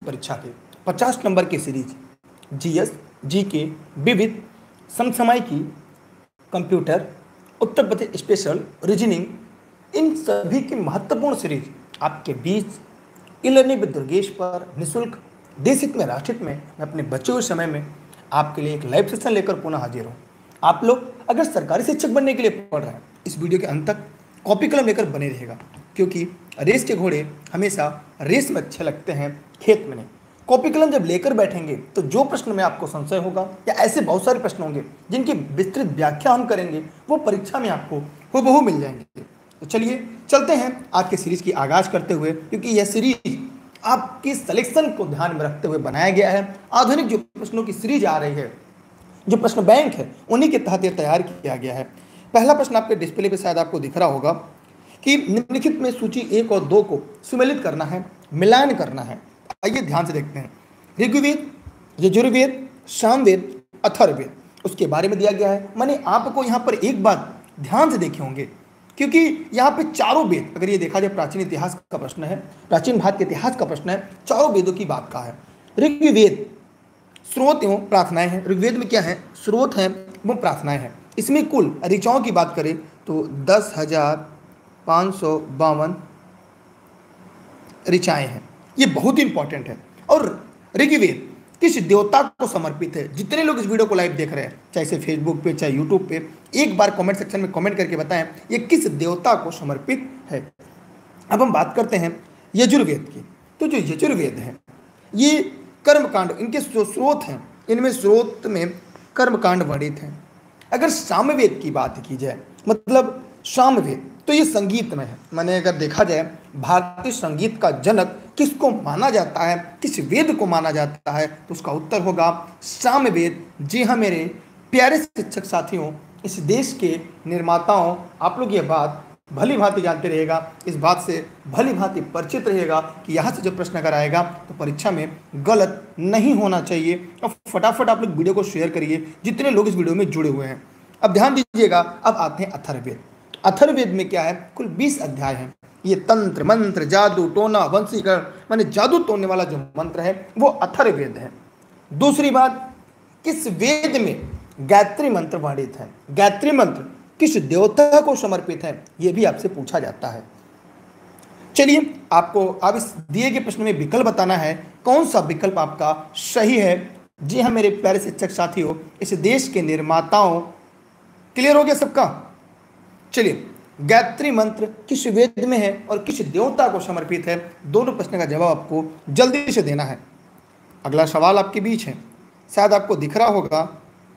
परीक्षा के 50 नंबर की सीरीज जीएस, जीके, विविध, समसामयिकी, computer, Uttar Pradesh special, reasoning, इन सभी की महत्वपूर्ण सीरीज आपके बीच ई लर्निंग विद दुर्गेश पर निःशुल्क देश हित में, राष्ट्र हित में मैं अपने बचे हुए समय में आपके लिए एक लाइव सेशन लेकर पुनः हाजिर हूँ। आप लोग अगर सरकारी शिक्षक बनने के लिए पढ़ रहे हैं, इस वीडियो के अंत तक कॉपी कलम लेकर बने रहेगा, क्योंकि रेस के घोड़े हमेशा रेस में अच्छे लगते हैं, खेत में नहीं। कॉपी कलम जब लेकर बैठेंगे तो जो प्रश्न में आपको संशय होगा या ऐसे बहुत सारे प्रश्न होंगे जिनकी विस्तृत व्याख्या हम करेंगे, वो परीक्षा में आपको हूबहू मिल जाएंगे। तो चलिए चलते हैं आज की सीरीज की आगाज करते हुए, क्योंकि यह सीरीज आपकी सिलेक्शन को ध्यान में रखते हुए बनाया गया है। आधुनिक जो प्रश्नों की सीरीज आ रही है, जो प्रश्न बैंक है, उन्हीं के तहत यह तैयार किया गया है। पहला प्रश्न आपके डिस्प्ले पे शायद आपको दिख रहा होगा कि निम्नलिखित में सूची 1 और 2 को सुमेलित करना है, मिलान करना है। आइए ध्यान से देखते हैं। ऋग्वेद, यजुर्वेद, सामवेद, अथर्ववेद, उसके बारे में दिया गया है। मैंने आपको यहाँ पर एक बात ध्यान से देखे होंगे, क्योंकि यहाँ पे चारों वेद, अगर ये देखा जाए प्राचीन इतिहास का प्रश्न है, प्राचीन भारत के इतिहास का प्रश्न है, चारों वेदों की बात का है। ऋग्वेद स्रोत एवं प्रार्थनाएं हैं। ऋग्वेद में क्या है? स्रोत हैं एवं प्रार्थनाएं हैं। इसमें कुल ऋचाओं की बात करें तो 10,552 ऋचाएं हैं। ये बहुत ही इंपॉर्टेंट है। और ऋग्वेद किस देवता को समर्पित है? जितने लोग इस वीडियो को लाइव देख रहे हैं, चाहे से फेसबुक पे चाहे यूट्यूब पे, एक बार कमेंट सेक्शन में कमेंट करके बताएं ये किस देवता को समर्पित है। अब हम बात करते हैं यजुर्वेद की। तो जो यजुर्वेद है ये कर्मकांड, इनके जो स्रोत हैं, इनमें स्रोत में कर्मकांड वर्णित हैं। अगर सामवेद की बात की जाए, मतलब सामवेद, तो ये संगीत में है। मैंने अगर देखा जाए भारतीय संगीत का जनक किसको माना जाता है, किस वेद को माना जाता है, तो उसका उत्तर होगा सामवेद। जी हाँ मेरे प्यारे शिक्षक साथियों, इस देश के निर्माताओं, आप लोग ये बात भली भांति जानते रहेगा, इस बात से भली भांति परिचित रहेगा कि यहाँ से जब प्रश्न अगर आएगा तो परीक्षा में गलत नहीं होना चाहिए। और फटाफट आप लोग वीडियो को शेयर करिए जितने लोग इस वीडियो में जुड़े हुए हैं। अब ध्यान दीजिएगा, अब आते हैं अथर्ववेद। अथर्ववेद में क्या है? कुल 20 अध्याय हैं। ये तंत्र, मंत्र, जादू टोना, वंशीकरण, माने जादू तोड़ने वाला जो मंत्र है वो अथर्ववेद है। दूसरी बात, किस वेद में गायत्री मंत्र वर्णित है? गायत्री मंत्र किस देवता को समर्पित है? यह भी आपसे पूछा जाता है। चलिए आपको अब इस दिए गए प्रश्न में विकल्प बताना है, कौन सा विकल्प आपका सही है। जी हाँ मेरे प्यारे शिक्षक साथियों, इस देश के निर्माताओं, क्लियर हो गया सबका? चलिए, गायत्री मंत्र किस वेद में है और किस देवता को समर्पित है? दोनों प्रश्न का जवाब आपको जल्दी से देना है। अगला सवाल आपके बीच है, शायद आपको दिख रहा होगा।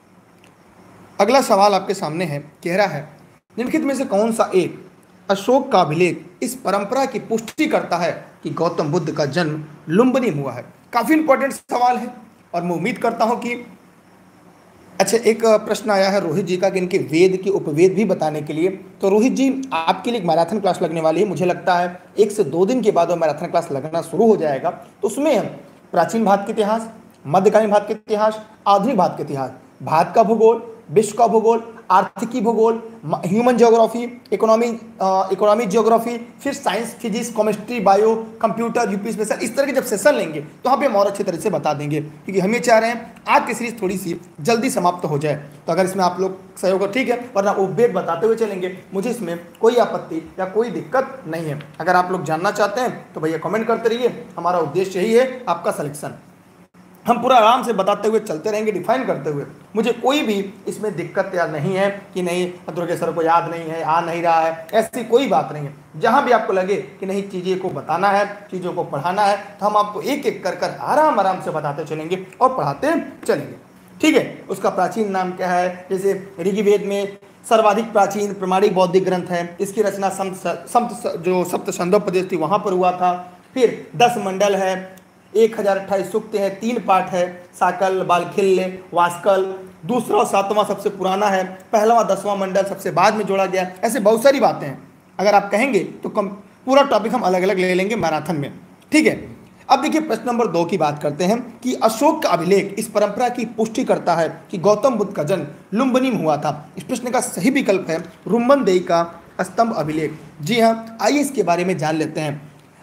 अगला सवाल आपके सामने है, कह रहा है निम्नलिखित में से कौन सा एक अशोक का अभिलेख इस परंपरा की पुष्टि करता है कि गौतम बुद्ध का जन्म लुम्बिनी में हुआ है? काफी इंपॉर्टेंट सवाल है और मैं उम्मीद करता हूं कि अच्छा, एक प्रश्न आया है रोहित जी का कि इनके वेद के उपवेद भी बताने के लिए। तो रोहित जी, आपके लिए एक मैराथन क्लास लगने वाली है। मुझे लगता है 1 से 2 दिन के बाद वो मैराथन क्लास लगना शुरू हो जाएगा। तो उसमें हम प्राचीन भारत के इतिहास, मध्यकालीन भारत के इतिहास, आधुनिक भारत के इतिहास, भारत का भूगोल, विश्व का भूगोल, आर्थिकी भूगोल, ह्यूमन ज्योग्राफी, इकोनॉमिक ज्योग्राफी, फिर science, physics, chemistry, bio, computer, UP special, इस तरह के जब सेशन लेंगे तो वहाँ पे हम और अच्छी तरह से बता देंगे, क्योंकि हम ये चाह रहे हैं आज की सीरीज थोड़ी सी जल्दी समाप्त हो जाए। तो अगर इसमें आप लोग सहयोग हो ठीक है, वरना वो वेद बताते हुए चलेंगे, मुझे इसमें कोई आपत्ति या कोई दिक्कत नहीं है। अगर आप लोग जानना चाहते हैं तो भैया कमेंट करते रहिए, हमारा उद्देश्य यही है आपका सिलेक्शन। हम पूरा आराम से बताते हुए चलते रहेंगे, डिफाइन करते हुए। मुझे कोई भी इसमें दिक्कत या नहीं है कि नहीं दुर्गेश सर को याद नहीं है, आ नहीं रहा है, ऐसी कोई बात नहीं है। जहां भी आपको लगे कि नहीं चीज़ें को बताना है, चीज़ों को पढ़ाना है, तो हम आपको एक एक कर कर आराम से बताते चलेंगे और पढ़ाते चलेंगे, ठीक है। उसका प्राचीन नाम क्या है? जैसे ऋग्वेद में सर्वाधिक प्राचीन प्रमाणिक बौद्धिक ग्रंथ है। इसकी रचना जो सप्त छंदोपदेश थी वहाँ पर हुआ था। फिर 10 मंडल है, 1028 सूक्त है, 3 पाठ है, साकल, बालखिल्य, वास्कल। दूसरा और 7वां सबसे पुराना है, पहला और 10वां मंडल सबसे बाद में जोड़ा गया। ऐसे बहुत सारी बातें हैं, अगर आप कहेंगे तो पूरा टॉपिक हम अलग अलग ले लेंगे मैराथन में, ठीक है। अब देखिए प्रश्न नंबर 2 की बात करते हैं कि अशोक का अभिलेख इस परंपरा की पुष्टि करता है कि गौतम बुद्ध का जन्म लुम्बिनी में हुआ था। इस प्रश्न का सही विकल्प है रुम्बनदेही का स्तंभ अभिलेख। जी हाँ, आइए इसके बारे में जान लेते हैं।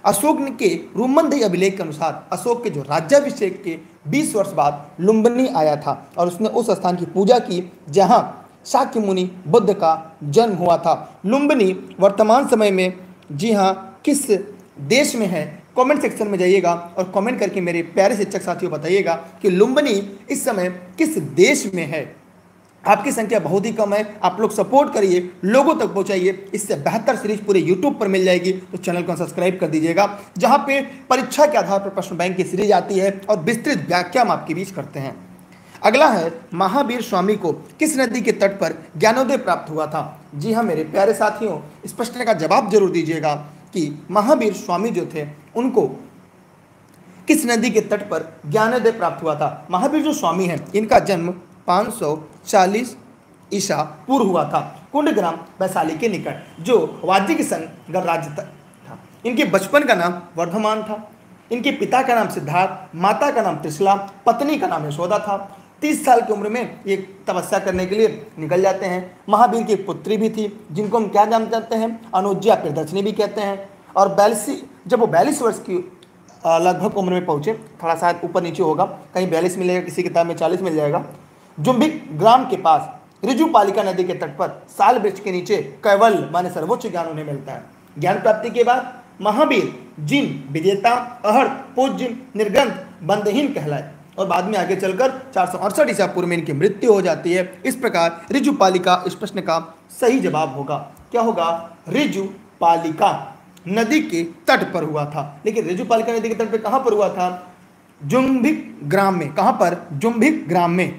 अशोक के रूमंदेही अभिलेख के अनुसार अशोक के जो राज्याभिषेक के 20 वर्ष बाद लुम्बिनी आया था और उसने उस स्थान की पूजा की जहां शाक्य मुनि बुद्ध का जन्म हुआ था। लुम्बिनी वर्तमान समय में जी हाँ किस देश में है? कमेंट सेक्शन में जाइएगा और कमेंट करके मेरे प्यारे शिक्षक साथियों बताइएगा कि लुम्बिनी इस समय किस देश में है। आपकी संख्या बहुत ही कम है, आप लोग सपोर्ट करिए, लोगों तक पहुंचाइए। इससे बेहतर सीरीज पूरे यूट्यूब पर मिल जाएगी, तो चैनल को सब्सक्राइब कर दीजिएगा, जहां पे परीक्षा के आधार पर प्रश्न बैंक की सीरीज आती है और विस्तृत व्याख्या हम आपके बीच करते हैं। अगला है महावीर स्वामी को किस नदी के तट पर ज्ञानोदय प्राप्त हुआ था? जी हाँ मेरे प्यारे साथियों, इस प्रश्न का जवाब जरूर दीजिएगा कि महावीर स्वामी जो थे उनको किस नदी के तट पर ज्ञानोदय प्राप्त हुआ था? महावीर जो स्वामी हैं इनका जन्म 540 ईसा पूर्व हुआ था कुंडग्राम वैशाली के निकट, जो वाजिकीसन गणराज्य था। इनके बचपन का नाम वर्धमान था। इनके पिता का नाम सिद्धार्थ, माता का नाम त्रिशला, पत्नी का नाम यशोदा था। 30 साल की उम्र में ये तपस्या करने के लिए निकल जाते हैं। महावीर की एक पुत्री भी थी जिनको हम क्या जानते हैं? अनुज्या प्रियदर्शिनी भी कहते हैं। और जब वो 42 वर्ष की लगभग उम्र में पहुंचे, थोड़ा सा ऊपर नीचे होगा, कहीं 42 मिलेगा, किसी किताब में 40 मिल जाएगा। जुम्बिक ग्राम के पास ऋजुपालिका नदी के तट पर साल वृक्ष के नीचे कैवल्य माने सर्वोच्च ज्ञान उन्हें मिलता है। ज्ञान प्राप्ति के बाद महावीर जिन विजेता अहड़ पूज्य निर्ग्रंथ बंदहीन कहलाए और बाद में आगे चलकर 468 ईसा पूर्व में इनकी मृत्यु हो जाती है। इस प्रकार ऋजुपालिका इस प्रश्न का सही जवाब होगा। क्या होगा? ऋजुपालिका नदी के तट पर हुआ था। लेकिन ऋजुपालिका नदी के तट पर कहां पर हुआ था? जुम्बिक ग्राम में। कहां पर? जुम्बिक ग्राम में।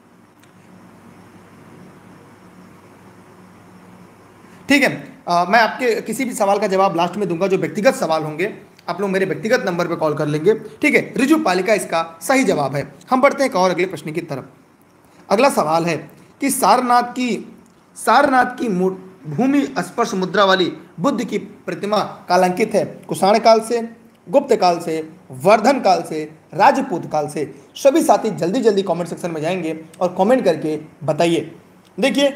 ठीक है, मैं आपके किसी भी सवाल का जवाब लास्ट में दूंगा। जो व्यक्तिगत सवाल होंगे आप लोग मेरे व्यक्तिगत नंबर पे कॉल कर लेंगे। ठीक है, ऋजुपालिका इसका सही जवाब है। हम बढ़ते हैं एक और अगले प्रश्न की तरफ। अगला सवाल है कि सारनाथ की भूमि स्पर्श मुद्रा वाली बुद्ध की प्रतिमा कालांकित है कुषाण काल से, गुप्त काल से, वर्धन काल से, राजपूत काल से। सभी साथी जल्दी जल्दी कमेंट सेक्शन में जाएंगे और कमेंट करके बताइए। देखिए,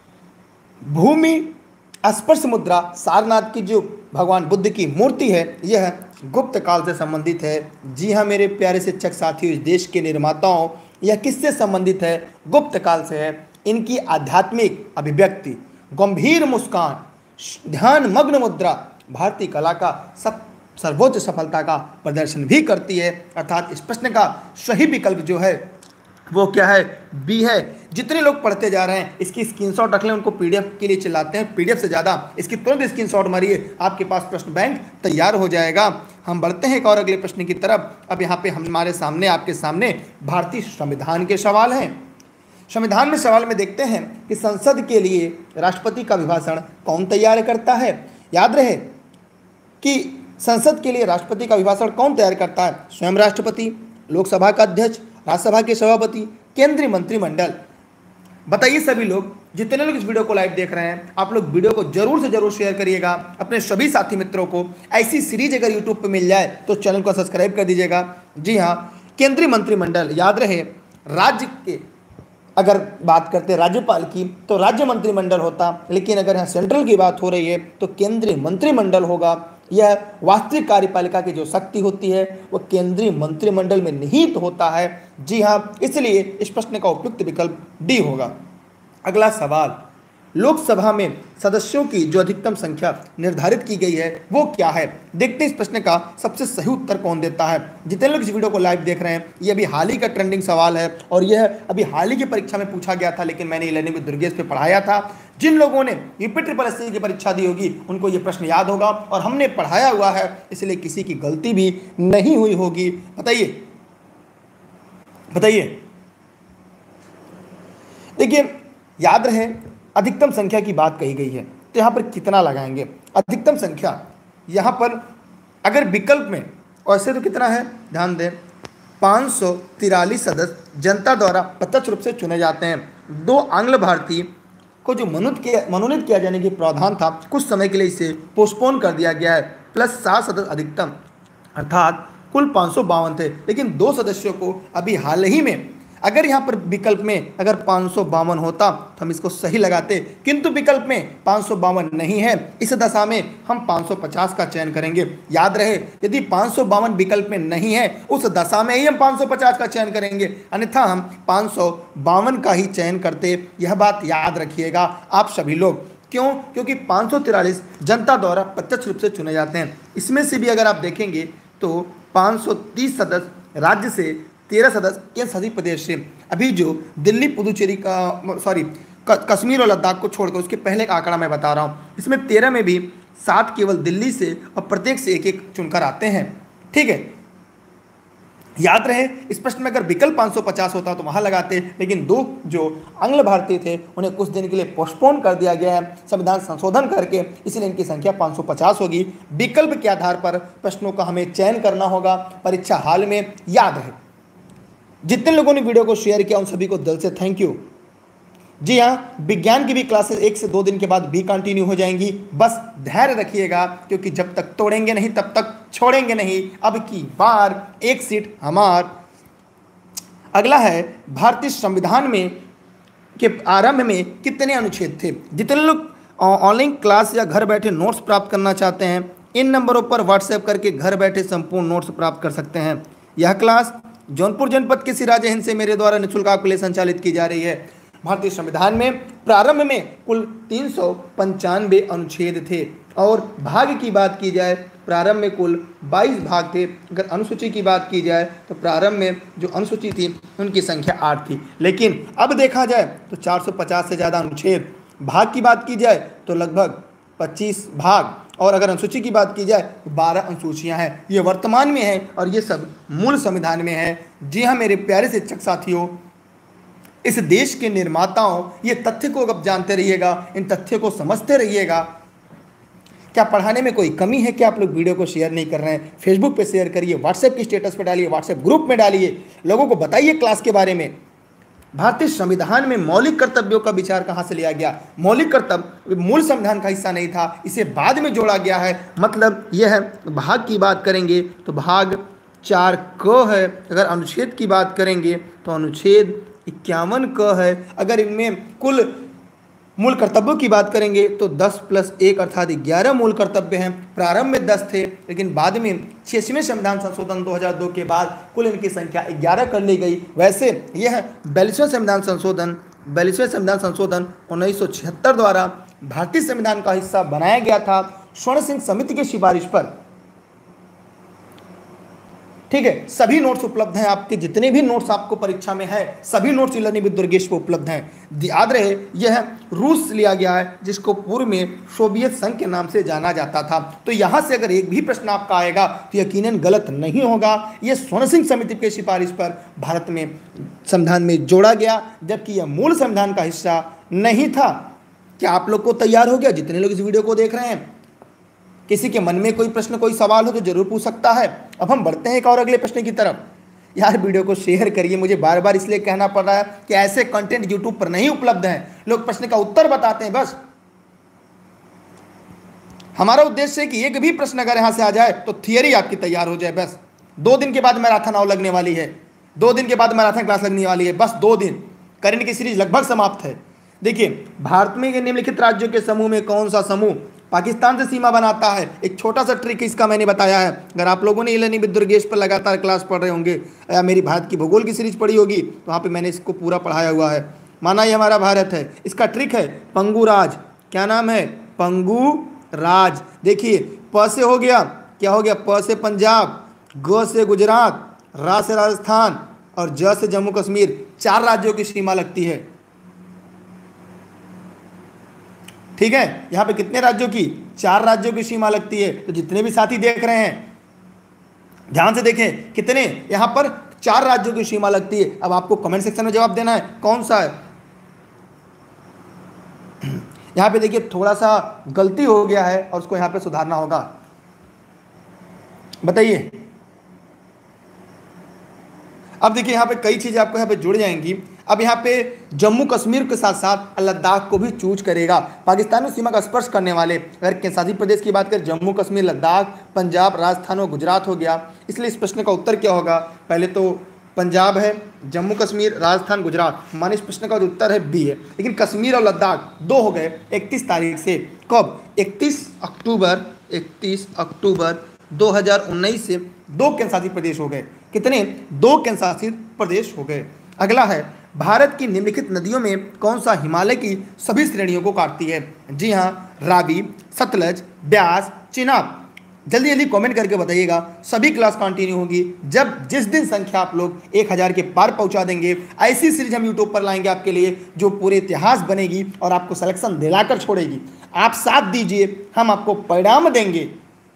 भूमि स्पर्श मुद्रा सारनाथ की जो भगवान बुद्ध की मूर्ति है यह गुप्त काल से संबंधित है। जी हाँ मेरे प्यारे शिक्षक साथियों, इस देश के निर्माताओं, यह किससे संबंधित है? गुप्त काल से है। इनकी आध्यात्मिक अभिव्यक्ति, गंभीर मुस्कान, ध्यान मग्न मुद्रा भारतीय कला का सर्वोच्च सफलता का प्रदर्शन भी करती है। अर्थात इस प्रश्न का सही विकल्प जो है वो क्या है? बी है। जितने लोग पढ़ते जा रहे हैं इसकी स्क्रीनशॉट रख लें, उनको पीडीएफ के लिए चलाते हैं। पीडीएफ से ज़्यादा इसकी तुरंत स्क्रीनशॉट मारिए, आपके पास प्रश्न बैंक तैयार हो जाएगा। हम बढ़ते हैं एक और अगले प्रश्न की तरफ। अब यहाँ पे हमारे सामने आपके सामने भारतीय संविधान के सवाल हैं। संविधान में सवाल में देखते हैं कि संसद के लिए राष्ट्रपति का अभिभाषण कौन तैयार करता है? याद रहे कि संसद के लिए राष्ट्रपति का अभिभाषण कौन तैयार करता है? स्वयं राष्ट्रपति, लोकसभा का अध्यक्ष, राज्यसभा के सभापति, केंद्रीय मंत्रिमंडल। बताइए सभी लोग, जितने लोग इस वीडियो को लाइव देख रहे हैं, आप लोग वीडियो को जरूर से जरूर शेयर करिएगा अपने सभी साथी मित्रों को। ऐसी सीरीज अगर यूट्यूब पे मिल जाए तो चैनल को सब्सक्राइब कर दीजिएगा। जी हाँ, केंद्रीय मंत्रिमंडल। याद रहे, राज्य के अगर बात करते हैं राज्यपाल की तो राज्य मंत्रिमंडल होता, लेकिन अगर यहाँ सेंट्रल की बात हो रही है तो केंद्रीय मंत्रिमंडल होगा। यह वास्तविक कार्यपालिका की जो शक्ति होती है वो केंद्रीय मंत्रिमंडल में निहित होता है। जी हाँ, इसलिए इस प्रश्न का उपयुक्त विकल्प डी होगा। अगला सवाल, लोकसभा में सदस्यों की जो अधिकतम संख्या निर्धारित की गई है वो क्या है? देखते हैं इस प्रश्न का सबसे सही उत्तर कौन देता है। जितने लोग इस वीडियो को लाइव देख रहे हैं, ये अभी हाल ही का ट्रेंडिंग सवाल है और यह अभी हाल ही की परीक्षा में पूछा गया था, लेकिन मैंने लर्निंग विद दुर्गेश पे पढ़ाया था। जिन लोगों ने यूपी ट्रिपल एससी की परीक्षा दी होगी उनको ये प्रश्न याद होगा और हमने पढ़ाया हुआ है, इसलिए किसी की गलती भी नहीं हुई होगी। बताइए बताइए। देखिए, याद रहे अधिकतम संख्या की बात कही गई है तो यहाँ पर कितना लगाएंगे? अधिकतम संख्या यहाँ पर अगर विकल्प में वैसे तो कितना है, ध्यान दें, 543 सदस्य जनता द्वारा प्रत्यक्ष रूप से चुने जाते हैं। 2 आंग्ल भारतीय को जो मनोनीत किया जाने की प्रावधान था, कुछ समय के लिए इसे पोस्टपोन कर दिया गया है, प्लस 7 सदस्य अधिकतम, अर्थात कुल 552 थे। लेकिन 2 सदस्यों को अभी हाल ही में अगर यहाँ पर विकल्प में अगर 552 होता तो हम इसको सही लगाते, किंतु विकल्प में 552 नहीं है। इस दशा में हम 550 का चयन करेंगे। याद रहे, यदि 552 विकल्प में नहीं है उस दशा में ही हम 550 का चयन करेंगे, अन्यथा हम 552 का ही चयन करते। यह बात याद रखिएगा आप सभी लोग। क्यों? क्योंकि 543 जनता द्वारा प्रत्यक्ष रूप से चुने जाते हैं। इसमें से भी अगर आप देखेंगे तो 530 सदस्य राज्य से, 13 सदस्य केंद्र शासित प्रदेश से। अभी जो दिल्ली, पुदुचेरी का कश्मीर और लद्दाख को छोड़कर उसके पहले का आंकड़ा मैं बता रहा हूँ, इसमें 13 में भी 7 केवल दिल्ली से और प्रत्येक से एक एक चुनकर आते हैं। ठीक है, याद रहे इस प्रश्न में अगर विकल्प 550 होता तो वहां लगाते, लेकिन 2 जो आंग्ल भारतीय थे उन्हें कुछ दिन के लिए पोस्टपोन कर दिया गया है संविधान संशोधन करके, इसलिए इनकी संख्या 550 होगी। विकल्प के आधार पर प्रश्नों का हमें चयन करना होगा परीक्षा हाल में, याद रहे। जितने लोगों ने वीडियो को शेयर किया उन सभी को दिल से थैंक यू। जी हाँ, विज्ञान की भी क्लासेस 1 से 2 दिन के बाद भी कंटिन्यू हो जाएंगी, बस धैर्य रखिएगा, क्योंकि जब तक तोड़ेंगे नहीं तब तक छोड़ेंगे नहीं। अब की बार एक सीट हमार। अगला है भारतीय संविधान में के आरंभ में कितने अनुच्छेद थे। जितने लोग ऑनलाइन क्लास या घर बैठे नोट्स प्राप्त करना चाहते हैं, इन नंबरों पर व्हाट्सएप करके घर बैठे संपूर्ण नोट्स प्राप्त कर सकते हैं। यह क्लास जौनपुर जनपद के सिराज हिंद से मेरे द्वारा निःशुल्क आपके लिए संचालित की जा रही है। भारतीय संविधान में प्रारंभ में कुल 395 अनुच्छेद थे, और भाग की बात की जाए प्रारंभ में कुल 22 भाग थे। अगर अनुसूची की बात की जाए तो प्रारंभ में जो अनुसूची थी उनकी संख्या 8 थी, लेकिन अब देखा जाए तो 450 से ज़्यादा अनुच्छेद। भाग की बात की जाए तो लगभग 25 भाग, और अगर अनुसूची की बात की जाए तो 12 अनुसूचियां हैं। ये वर्तमान में है और ये सब मूल संविधान में है। जी हाँ मेरे प्यारे शिक्षक साथियों, इस देश के निर्माताओं, ये तथ्य को अब जानते रहिएगा, इन तथ्यों को समझते रहिएगा। क्या पढ़ाने में कोई कमी है? क्या आप लोग वीडियो को शेयर नहीं कर रहे हैं? फेसबुक पे शेयर करिए, व्हाट्सएप की स्टेटस पे डालिए, व्हाट्सएप ग्रुप में डालिए, लोगों को बताइए क्लास के बारे में। भारतीय संविधान में मौलिक कर्तव्यों का विचार कहाँ से लिया गया? मौलिक कर्तव्य मूल संविधान का हिस्सा नहीं था, इसे बाद में जोड़ा गया है। मतलब यह है, भाग की बात करेंगे तो भाग 4 क है। अगर अनुच्छेद की बात करेंगे तो अनुच्छेद 51 क है। अगर इनमें कुल मूल कर्तव्यों की बात करेंगे तो 10 + 1 अर्थात 11 मूल कर्तव्य हैं। प्रारंभ में 10 थे, लेकिन बाद में 86वें संविधान संशोधन 2002 के बाद कुल इनकी संख्या 11 कर ली गई। वैसे यह 42वें संविधान संशोधन 1976 द्वारा भारतीय संविधान का हिस्सा बनाया गया था, स्वर्ण सिंह समिति की सिफारिश पर। ठीक है, सभी नोट्स उपलब्ध हैं आपके, जितने भी नोट्स आपको परीक्षा में है सभी नोट्स ई-लर्निंग विद दुर्गेश पर उपलब्ध हैं। याद रहे यह रूस से लिया गया है, जिसको पूर्व में सोवियत संघ के नाम से जाना जाता था। तो यहाँ से अगर एक भी प्रश्न आपका आएगा तो यकीनन गलत नहीं होगा। यह स्वर्ण सिंह समिति की सिफारिश पर भारत में संविधान में जोड़ा गया, जबकि यह मूल संविधान का हिस्सा नहीं था। क्या आप लोग को तैयार हो गया? जितने लोग इस वीडियो को देख रहे हैं, किसी के मन में कोई प्रश्न, कोई सवाल हो तो जरूर पूछ सकता है। अब हम बढ़ते हैं एक और अगले प्रश्न की तरफ। यार वीडियो को शेयर करिए, मुझे बार बार इसलिए कहना पड़ रहा है कि ऐसे कंटेंट यूट्यूब पर नहीं उपलब्ध हैं। लोग प्रश्न का उत्तर बताते हैं बस। हमारा उद्देश्य है कि एक भी प्रश्न अगर यहां से आ जाए तो थियरी आपकी तैयार हो जाए। बस 2 दिन के बाद मैराथन आओ लगने वाली है, 2 दिन के बाद मैराथन क्लास लगने वाली है, बस 2 दिन। करंट की सीरीज लगभग समाप्त है। देखिए, भारत में निम्नलिखित राज्यों के समूह में कौन सा समूह पाकिस्तान से सीमा बनाता है? एक छोटा सा ट्रिक इसका मैंने बताया है। अगर आप लोगों ने ई-लर्निंग विद दुर्गेश पर लगातार क्लास पढ़ रहे होंगे या मेरी भारत की भूगोल की सीरीज पढ़ी होगी तो वहाँ पे मैंने इसको पूरा पढ़ाया हुआ है। माना ये हमारा भारत है, इसका ट्रिक है पंगु राज। क्या नाम है? पंगु राज। देखिए, प से हो गया, क्या हो गया? प से पंजाब, ग से गुजरात, रा से राजस्थान और ज से जम्मू कश्मीर। 4 राज्यों की सीमा लगती है। ठीक है, यहाँ पे कितने राज्यों की? 4 राज्यों की सीमा लगती है। तो जितने भी साथी देख रहे हैं ध्यान से देखें, कितने यहाँ पर 4 राज्यों की सीमा लगती है। अब आपको कमेंट सेक्शन में जवाब देना है कौन सा है। यहाँ पे देखिए थोड़ा सा गलती हो गया है और उसको यहाँ पे सुधारना होगा। बताइए। अब देखिए यहाँ पे कई चीजें आपको यहाँ पे जुड़ जाएंगी। अब यहाँ पे जम्मू कश्मीर के साथ साथ लद्दाख को भी चूज करेगा। पाकिस्तान में सीमा का स्पर्श करने वाले अगर केंद्र शासित प्रदेश की बात करें, जम्मू कश्मीर, लद्दाख, पंजाब, राजस्थान और गुजरात हो गया। इसलिए इस प्रश्न का उत्तर क्या होगा? पहले तो पंजाब है, जम्मू कश्मीर, राजस्थान, गुजरात। माने इस प्रश्न का जो उत्तर है बी है। लेकिन कश्मीर और लद्दाख दो हो गए 31 तारीख से। कब? 31 अक्टूबर 2019 से दो केंद्र शासित प्रदेश हो गए। कितने? दो केंद्र शासित प्रदेश हो गए। अगला है, भारत की निम्नलिखित नदियों में कौन सा हिमालय की सभी श्रेणियों को काटती है? जी हाँ, रावी, सतलज, ब्यास, चिनाब। जल्दी जल्दी कमेंट करके बताइएगा। सभी क्लास कंटिन्यू होगी जब जिस दिन संख्या आप लोग 1000 के पार पहुंचा देंगे। ऐसी सीरीज हम यूट्यूब पर लाएंगे आपके लिए जो पूरे इतिहास बनेगी और आपको सिलेक्शन दिलाकर छोड़ेगी। आप साथ दीजिए, हम आपको परिणाम देंगे।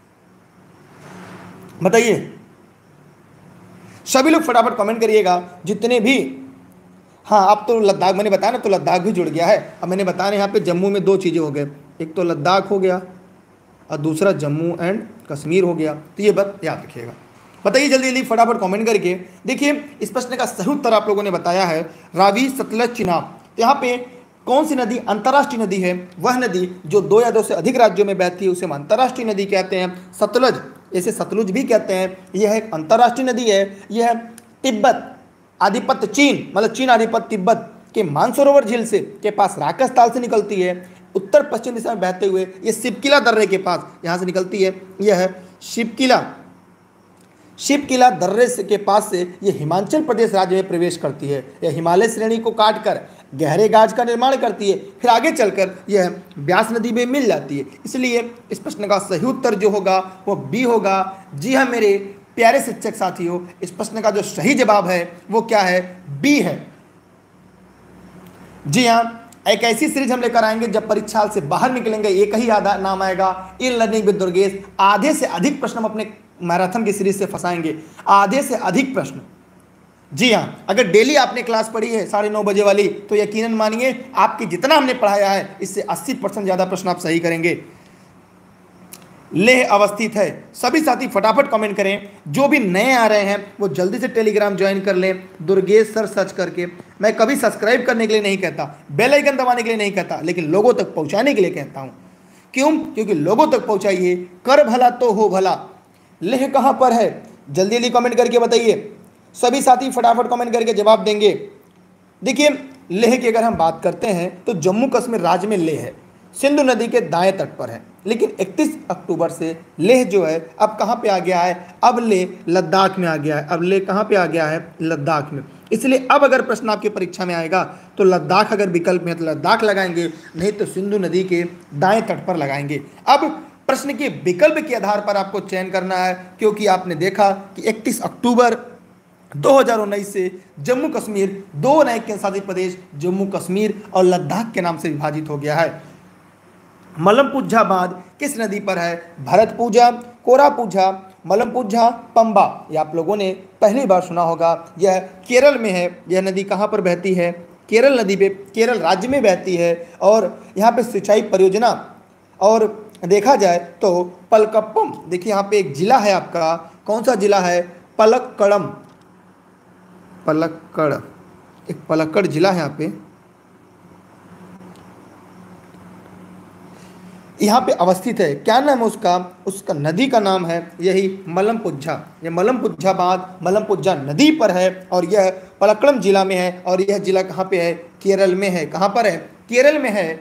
बताइए, सभी लोग फटाफट कमेंट करिएगा जितने भी। हाँ, आप तो लद्दाख, मैंने बताया ना, तो लद्दाख भी जुड़ गया है। अब मैंने बताया यहाँ पे जम्मू में दो चीज़ें हो गए, एक तो लद्दाख हो गया और दूसरा जम्मू एंड कश्मीर हो गया। तो ये बात याद रखिएगा। बताइए जल्दी जल्दी फटाफट कमेंट करके। देखिए, इस प्रश्न का सही उत्तर आप लोगों ने बताया है रावी, सतलज, चिनाब। तो यहाँ पे कौन सी नदी अंतर्राष्ट्रीय नदी है? वह नदी जो 2 या 2 से अधिक राज्यों में बहती है उसे हम अंतर्राष्ट्रीय नदी कहते हैं। सतलज, इसे सतलुज भी कहते हैं, यह एक अंतर्राष्ट्रीय नदी है। यह तिब्बत आधिपत्य चीन, मतलब चीन आधिपत्य तिब्बत के मानसरोवर झील से के पास राकस ताल से निकलती है। उत्तर पश्चिम दिशा में बहते हुए ये शिवकिला दर्रे के पास यहाँ से निकलती है। यह है शिवकिला दर्रे के पास से ये हिमाचल प्रदेश राज्य में प्रवेश करती है। यह हिमालय श्रेणी को काटकर गहरे गाज का निर्माण करती है, फिर आगे चलकर यह ब्यास नदी में मिल जाती है। इसलिए इस प्रश्न का सही उत्तर जो होगा वो बी होगा। जी हाँ मेरे प्यारे शिक्षक साथियों, इस प्रश्न का जो सही जवाब है वो क्या है? बी है। जी हाँ, एक ऐसी सीरीज हम लेकर आएंगे जब परीक्षा से बाहर निकलेंगे एक ही नाम आएगा, इन लर्निंग विद दुर्गेश। आधे से अधिक प्रश्न हम अपने मैराथन की सीरीज से फंसाएंगे, आधे से अधिक प्रश्न। जी हाँ, अगर डेली आपने क्लास पढ़ी है 9:30 बजे वाली तो यकीनन मानिए आपकी जितना हमने पढ़ाया है इससे 80% ज़्यादा प्रश्न आप सही करेंगे। लेह अवस्थित है। सभी साथी फटाफट कमेंट करें। जो भी नए आ रहे हैं वो जल्दी से टेलीग्राम ज्वाइन कर लें, दुर्गेश सर सर्च करके। मैं कभी सब्सक्राइब करने के लिए नहीं कहता, बेल आइकन दबाने के लिए नहीं कहता, लेकिन लोगों तक पहुंचाने के लिए कहता हूं। क्यों? क्योंकि लोगों तक पहुंचाइए, कर भला तो हो भला। लेह कहां पर है? जल्दी जल्दी कमेंट करके बताइए। सभी साथी फटाफट कमेंट करके जवाब देंगे। देखिए, लेह की अगर हम बात करते हैं तो जम्मू कश्मीर राज्य में लेह है, सिंधु नदी के दाएं तट पर है। लेकिन 31 अक्टूबर से लेह जो है अब कहाँ पे आ गया है? अब लेह लद्दाख में आ गया है। अब लेह कहाँ पे आ गया है? लद्दाख में। इसलिए अब अगर प्रश्न आपकी परीक्षा में आएगा तो लद्दाख अगर विकल्प में तो लद्दाख लगाएंगे, नहीं तो सिंधु नदी के दाएं तट पर लगाएंगे। अब प्रश्न के विकल्प के आधार पर आपको चयन करना है, क्योंकि आपने देखा कि 31 अक्टूबर 2019 से जम्मू कश्मीर दो नए केंद्र शासित प्रदेश जम्मू कश्मीर और लद्दाख के नाम से विभाजित हो गया है। मलमपुझा बांध किस नदी पर है? भरतपुझा, कोरापुझा, मलमपुझा, पंबा। ये आप लोगों ने पहली बार सुना होगा। यह केरल में है। यह नदी कहाँ पर बहती है? केरल नदी पे, केरल राज्य में बहती है। और यहाँ पे सिंचाई परियोजना और देखा जाए तो पलक्कम, देखिए यहाँ पे एक जिला है आपका, कौन सा जिला है? पलक्कड़म, पलक्कड़, एक पलक्कड़ जिला है यहाँ पे, यहाँ पे अवस्थित है। क्या नाम है उसका? उसका नदी का नाम है यही मलमपुझा। यह मलमपुझा बांध मलमपुझा नदी पर है और यह पलक्कड़म जिला में है। और यह जिला कहाँ पे है? केरल में है। कहाँ पर है? केरल में है।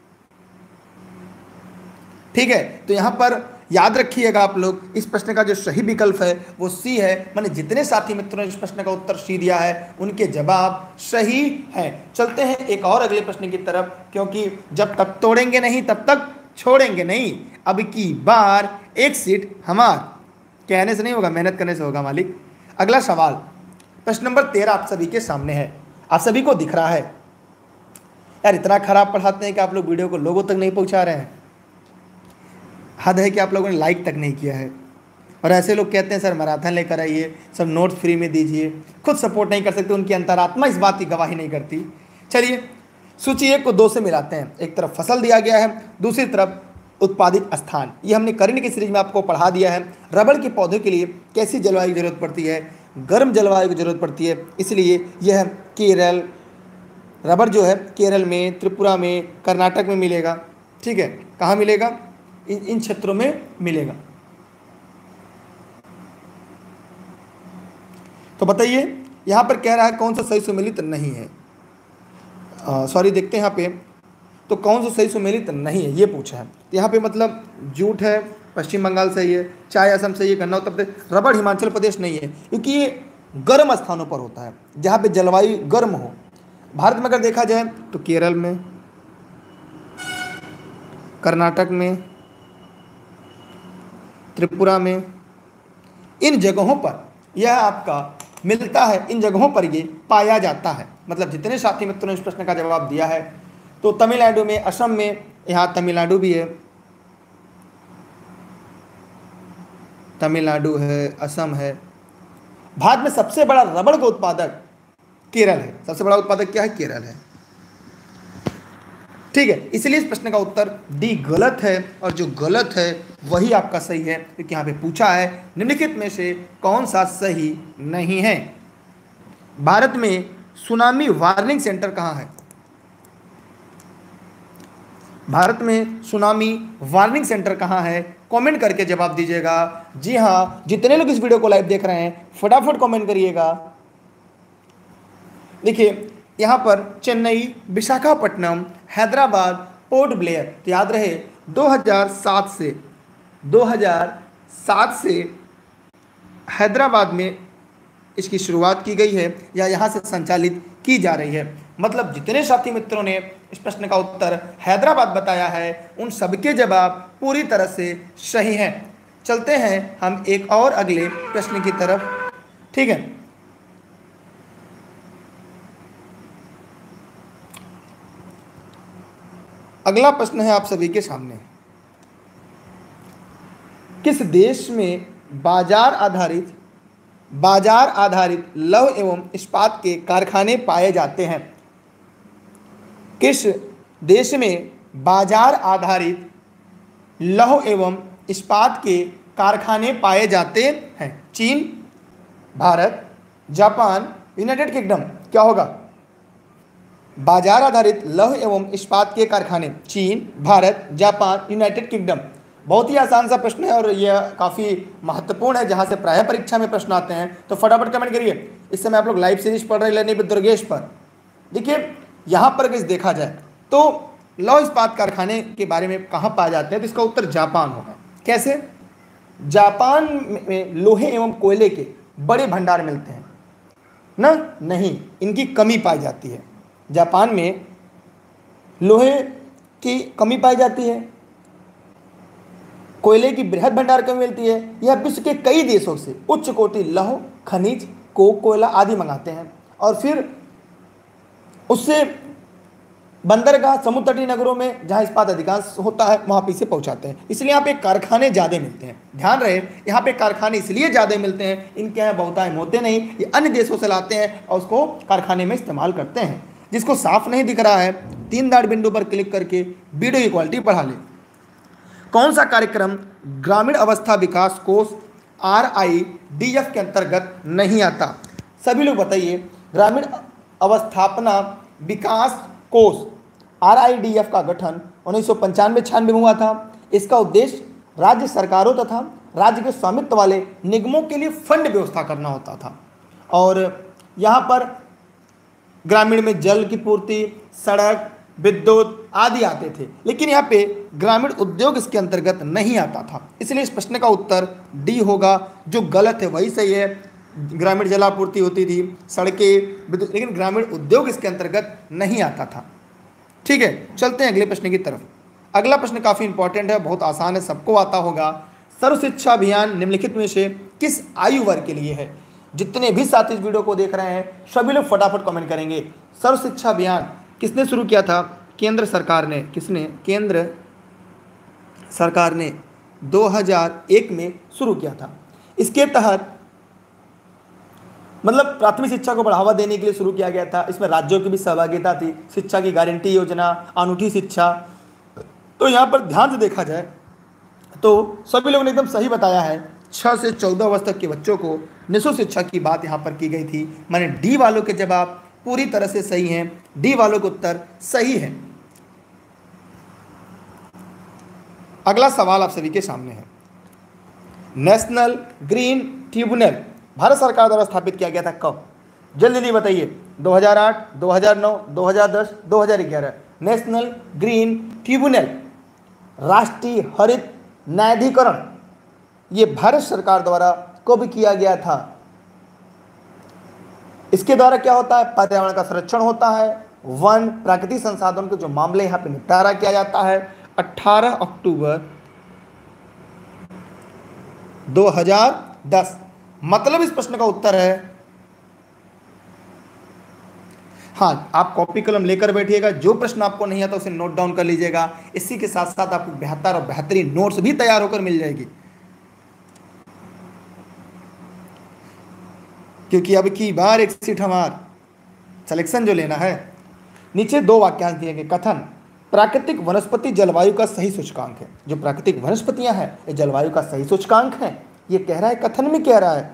ठीक है, तो यहाँ पर याद रखिएगा आप लोग, इस प्रश्न का जो सही विकल्प है वो सी है। मैंने जितने साथी मित्रों ने इस प्रश्न का उत्तर सी दिया है उनके जवाब सही है। चलते हैं एक और अगले प्रश्न की तरफ, क्योंकि जब तक तोड़ेंगे नहीं तब तक छोड़ेंगे नहीं। अब की बार एक सीट हमार, कहने से नहीं होगा, मेहनत करने से होगा मालिक। अगला सवाल, प्रश्न नंबर 13 आप सभी के सामने है। आप सभी को दिख रहा है? यार इतना खराब पढ़ाते हैं कि आप लोग वीडियो को लोगों तक नहीं पहुंचा रहे हैं। हद है कि आप लोगों ने लाइक तक नहीं किया है। और ऐसे लोग कहते हैं सर मैराथन लेकर आइए, सब नोट्स फ्री में दीजिए, खुद सपोर्ट नहीं कर सकते, उनकी अंतरात्मा इस बात की गवाही नहीं करती। चलिए सूची 1 को 2 से मिलाते हैं। एक तरफ फसल दिया गया है, दूसरी तरफ उत्पादित स्थान। ये हमने करेंट की सीरीज में आपको पढ़ा दिया है। रबड़ के पौधे के लिए कैसी जलवायु की जरूरत पड़ती है? गर्म जलवायु की जरूरत पड़ती है। इसलिए यह केरल, रबड़ जो है केरल में, त्रिपुरा में, कर्नाटक में मिलेगा। ठीक है, कहाँ मिलेगा? इन क्षेत्रों में मिलेगा। तो बताइए यहाँ पर कह रहा है कौन सा सही सुमेलित नहीं है, सॉरी देखते हैं यहाँ पे, तो कौन सा सही सुमेलित नहीं है ये पूछा है। तो यहाँ पे मतलब जूट है, पश्चिम बंगाल सही है, चाय असम सही है, गन्ना उत्तर प्रदेश, रबड़ हिमाचल प्रदेश नहीं है क्योंकि ये गर्म स्थानों पर होता है जहाँ पे जलवायु गर्म हो। भारत में अगर देखा जाए तो केरल में, कर्नाटक में, त्रिपुरा में, इन जगहों पर यह आपका मिलता है, इन जगहों पर ये पाया जाता है। मतलब जितने साथी मित्रों ने इस प्रश्न का जवाब दिया है, तो तमिलनाडु में, असम में, यहाँ तमिलनाडु भी है, तमिलनाडु है, असम है। भारत में सबसे बड़ा रबड़ का उत्पादक केरल है। सबसे बड़ा उत्पादक क्या है? केरल है। ठीक है, इसलिए इस प्रश्न का उत्तर डी गलत है, और जो गलत है वही आपका सही है, क्योंकि यहाँ पे पूछा है निम्नलिखित में से कौन सा सही नहीं है। भारत में सुनामी वार्निंग सेंटर कहाँ है? भारत में सुनामी वार्निंग सेंटर कहाँ है? कमेंट करके जवाब दीजिएगा। जी हाँ, जितने लोग इस वीडियो को लाइव देख रहे हैं फटाफट कमेंट करिएगा। देखिए यहाँ पर चेन्नई, विशाखापट्टनम, हैदराबाद, पोर्ट ब्लेयर, तो याद रहे 2007 से हैदराबाद में इसकी शुरुआत की गई है या यहाँ से संचालित की जा रही है। मतलब जितने साथी मित्रों ने इस प्रश्न का उत्तर हैदराबाद बताया है उन सबके जवाब पूरी तरह से सही हैं। चलते हैं हम एक और अगले प्रश्न की तरफ। ठीक है, अगला प्रश्न है आप सभी के सामने। किस देश में बाजार आधारित लौह एवं इस्पात के कारखाने पाए जाते हैं? किस देश में बाजार आधारित लौह एवं इस्पात के कारखाने पाए जाते हैं? चीन, भारत, जापान, यूनाइटेड किंगडम। क्या होगा? बाजार आधारित लौह एवं इस्पात के कारखाने चीन, भारत, जापान, यूनाइटेड किंगडम। बहुत ही आसान सा प्रश्न है और यह काफ़ी महत्वपूर्ण है, जहां से प्राय परीक्षा में प्रश्न आते हैं। तो फटाफट कमेंट करिए। इस समय आप लोग लाइव सीरीज पढ़ रहे हैं लर्निंग विद दुर्गेश पर। देखिए यहाँ पर अगर देखा जाए तो लौह इस्पात कारखाने के बारे में कहाँ पाए जाते हैं, तो इसका उत्तर जापान होगा। कैसे? जापान में लोहे एवं कोयले के बड़े भंडार मिलते हैं ना? नहीं, इनकी कमी पाई जाती है। जापान में लोहे की कमी पाई जाती है, कोयले की बृहद भंडार कमी मिलती है। यह विश्व के कई देशों से उच्च कोटि लौह, खनिज, कोक, कोयला आदि मंगाते हैं और फिर उससे बंदरगाह, समुद्र तटीय नगरों में जहां इस्पात अधिकांश होता है वहां पे इसे पहुंचाते हैं। इसलिए यहाँ पे कारखाने ज़्यादा मिलते हैं। ध्यान रहे, यहाँ पे कारखाने इसलिए ज़्यादा मिलते हैं, इनके यहाँ बहुतायत होते नहीं, ये अन्य देशों से लाते हैं और उसको कारखाने में इस्तेमाल करते हैं। जिसको साफ नहीं दिख रहा है 3 दाढ़ बिंदु पर क्लिक करके वीडियो की क्वालिटी बढ़ा ले। कौन सा कार्यक्रम ग्रामीण अवस्था विकास कोष RIDF के अंतर्गत नहीं आता? सभी लोग बताइए। ग्रामीण अवस्थापना विकास कोष RIDF का गठन 1995-96 में हुआ था। इसका उद्देश्य राज्य सरकारों तथा राज्य के स्वामित्व वाले निगमों के लिए फंड व्यवस्था करना होता था और यहाँ पर ग्रामीण में जल की पूर्ति, सड़क, विद्युत आदि आते थे। लेकिन यहाँ पे ग्रामीण उद्योग इसके अंतर्गत नहीं आता था। इसलिए इस प्रश्न का उत्तर डी होगा। जो गलत है वही सही है। ग्रामीण जलापूर्ति होती थी, सड़कें, विद्युत, लेकिन ग्रामीण उद्योग इसके अंतर्गत नहीं आता था। ठीक है, चलते हैं अगले प्रश्न की तरफ। अगला प्रश्न काफ़ी इंपॉर्टेंट है, बहुत आसान है, सबको आता होगा। सर्व शिक्षा अभियान निम्नलिखित में से किस आयु वर्ग के लिए है? जितने भी साथी इस वीडियो को देख रहे हैं सभी लोग फटाफट कमेंट करेंगे। सर्व शिक्षा अभियान किसने शुरू किया था? केंद्र सरकार ने। किसने? केंद्र सरकार ने 2001 में शुरू किया था। इसके तहत मतलब प्राथमिक शिक्षा को बढ़ावा देने के लिए शुरू किया गया था। इसमें राज्यों की भी सहभागिता थी। शिक्षा की गारंटी योजना, अनूठी शिक्षा। तो यहाँ पर ध्यान से देखा जाए तो सभी लोगों ने एकदम सही बताया है। 6 से 14 वर्ष तक के बच्चों को निःशुल्क शिक्षा की बात यहाँ पर की गई थी। माने डी वालों के जवाब पूरी तरह से सही हैं। डी वालों का उत्तर सही है। अगला सवाल आप सभी के सामने है। नेशनल ग्रीन ट्रिब्यूनल भारत सरकार द्वारा स्थापित किया गया था कब? जल्दी जल्दी बताइए। 2008, 2009, 2010, 2011। नेशनल ग्रीन ट्रिब्यूनल, राष्ट्रीय हरित न्यायाधिकरण, ये भारत सरकार द्वारा कब किया गया था? इसके द्वारा क्या होता है? पर्यावरण का संरक्षण होता है, वन प्राकृतिक संसाधन के जो मामले यहां पे निपटारा किया जाता है। 18 अक्टूबर 2010। मतलब इस प्रश्न का उत्तर है, हाँ, आप कॉपी कलम लेकर बैठिएगा, जो प्रश्न आपको नहीं आता उसे नोट डाउन कर लीजिएगा। इसी के साथ साथ आपको बेहतर और बेहतरीन नोट्स भी तैयार होकर मिल जाएगी, क्योंकि अब की बार एक सीट हमार सिलेक्शन जो लेना है। नीचे दो वाक्यांश दिए गए। कथन, प्राकृतिक वनस्पति जलवायु का सही सूचकांक है। जो प्राकृतिक वनस्पतियां हैं ये जलवायु का सही सूचकांक है, ये कह रहा है, कथन में कह रहा है।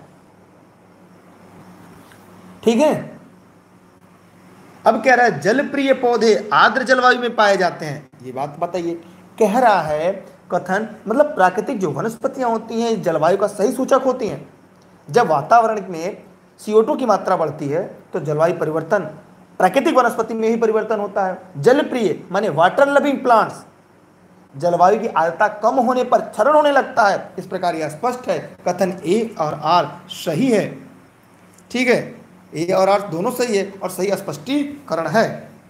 ठीक है, अब कह रहा है जलप्रिय पौधे आर्द्र जलवायु में पाए जाते हैं, ये बात बताइए। कह रहा है कथन, मतलब प्राकृतिक जो वनस्पतियां होती हैं जलवायु का सही सूचक होती हैं। जब वातावरण में CO2 की मात्रा बढ़ती है तो जलवायु परिवर्तन प्राकृतिक वनस्पति में ही परिवर्तन होता है। जलप्रिय माने वाटर लविंग प्लांट्स, जलवायु की आर्द्रता कम होने पर क्षरण होने लगता है। इस प्रकार यह स्पष्ट है, कथन A और R सही है। ठीक है, A और R दोनों सही है और सही स्पष्टीकरण है।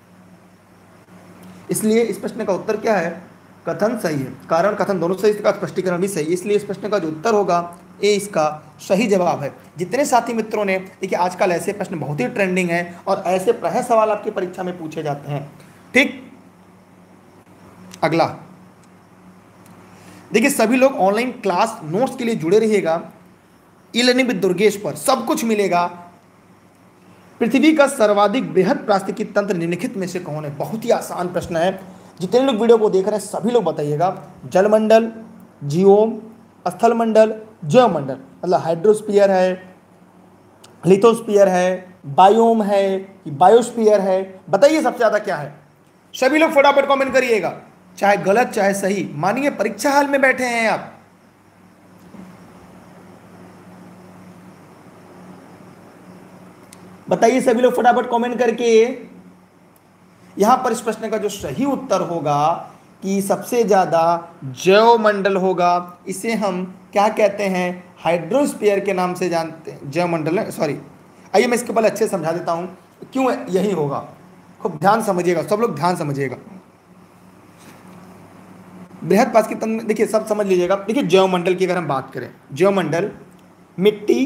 इसलिए इस प्रश्न का उत्तर क्या है? कथन सही है, कारण कथन दोनों सही, इसका स्पष्टीकरण भी सही। इसलिए इस प्रश्न का जो उत्तर होगा ए इसका सही जवाब है। जितने साथी मित्रों ने, देखिए आजकल ऐसे प्रश्न बहुत ही ट्रेंडिंग है और ऐसे प्राय सवाल आपकी परीक्षा में पूछे जाते हैं। ठीक, अगला देखिए, सभी लोग ऑनलाइन क्लास नोट्स के लिए जुड़े रहिएगा। ई लर्निंग विद दुर्गेश पर सब कुछ मिलेगा। पृथ्वी का सर्वाधिक बृहद पारिस्थितिकी तंत्र निम्नलिखित में से कौन है? बहुत ही आसान प्रश्न है। जितने लोग वीडियो को देख रहे हैं सभी लोग बताइएगा। जलमंडल, जियोम, स्थलमंडल, जैवमंडल, मतलब हाइड्रोस्फीयर है, लिथोस्फीयर है, बायोम है कि बायोस्फीयर है, बताइए सबसे ज्यादा क्या है? सभी लोग फटाफट कमेंट करिएगा, चाहे गलत चाहे सही। मानिए परीक्षा हाल में बैठे हैं आप, बताइए सभी लोग फटाफट कमेंट करके। यहां पर इस प्रश्न का जो सही उत्तर होगा कि सबसे ज्यादा जैवमंडल होगा। इसे हम क्या कहते हैं? हाइड्रोस्फीयर के नाम से जानते हैं। जैवमंडल, सॉरी, आइए मैं इसके पहले अच्छे से समझा देता हूं क्यों यही होगा। खूब ध्यान समझिएगा, सब लोग ध्यान समझिएगा। बृहद पास की तंत्र, देखिए सब समझ लीजिएगा। देखिए जैवमंडल की अगर हम बात करें, जैवमंडल मिट्टी,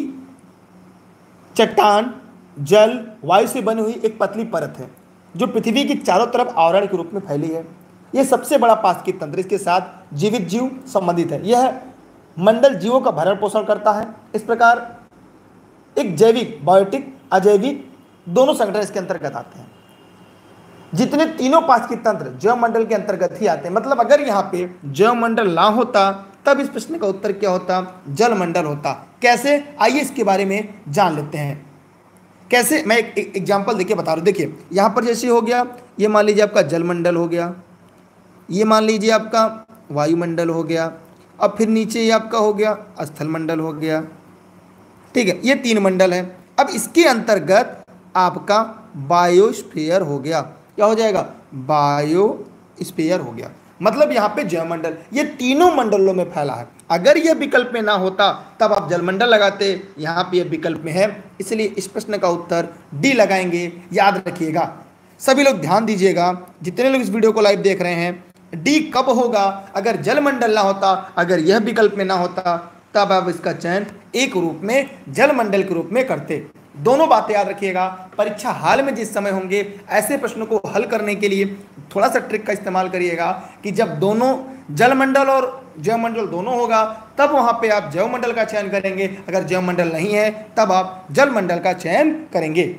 चट्टान, जल, वायु से बनी हुई एक पतली परत है जो पृथ्वी की चारों तरफ आवरण के रूप में फैली है। यह सबसे बड़ा पारिस्थितिक तंत्र, इसके साथ जीवित जीव संबंधित है। यह मंडल जीवों का भरण पोषण करता है। इस प्रकार एक जैविक, बायोटिक, अजैविक दोनों संगठन इसके अंतर्गत आते हैं। जितने तीनों पारिस्थितिक तंत्र जैवमंडल के अंतर्गत ही आते हैं। मतलब अगर यहाँ पे जैवमंडल ना होता तब इस प्रश्न का उत्तर क्या होता? जलमंडल होता। कैसे? आइए इसके बारे में जान लेते हैं। कैसे? मैं एक एग्जांपल देके बता रहा हूँ। देखिए यहाँ पर जैसे हो गया, ये मान लीजिए आपका जलमंडल हो गया, ये मान लीजिए आपका वायुमंडल हो गया, अब फिर नीचे ये आपका हो गया स्थलमंडल हो गया। ठीक है, ये तीन मंडल है। अब इसके अंतर्गत आपका बायोस्फीयर हो गया। क्या हो जाएगा? बायोस्फीयर हो गया। मतलब यहाँ पे जलमंडल ये तीनों मंडलों में फैला है। अगर यह विकल्प में ना होता तब आप जलमंडल लगाते, यहाँ पे यह विकल्प में है, इसलिए इस प्रश्न का उत्तर डी लगाएंगे। याद रखिएगा, सभी लोग ध्यान दीजिएगा, जितने लोग इस वीडियो को लाइव देख रहे हैं। डी कब होगा? अगर जलमंडल ना होता, अगर यह विकल्प में ना होता तब आप इसका चयन एक रूप में जलमंडल के रूप में करते। दोनों बातें याद रखिएगा। परीक्षा हाल में जिस समय होंगे ऐसे प्रश्नों को हल करने के लिए थोड़ा सा ट्रिक का इस्तेमाल करिएगा कि जब दोनों जलमंडल और जैवमंडल दोनों होगा तब वहां पे आप जैवमंडल का चयन करेंगे। अगर जैवमंडल नहीं है तब आप जलमंडल का चयन करेंगे।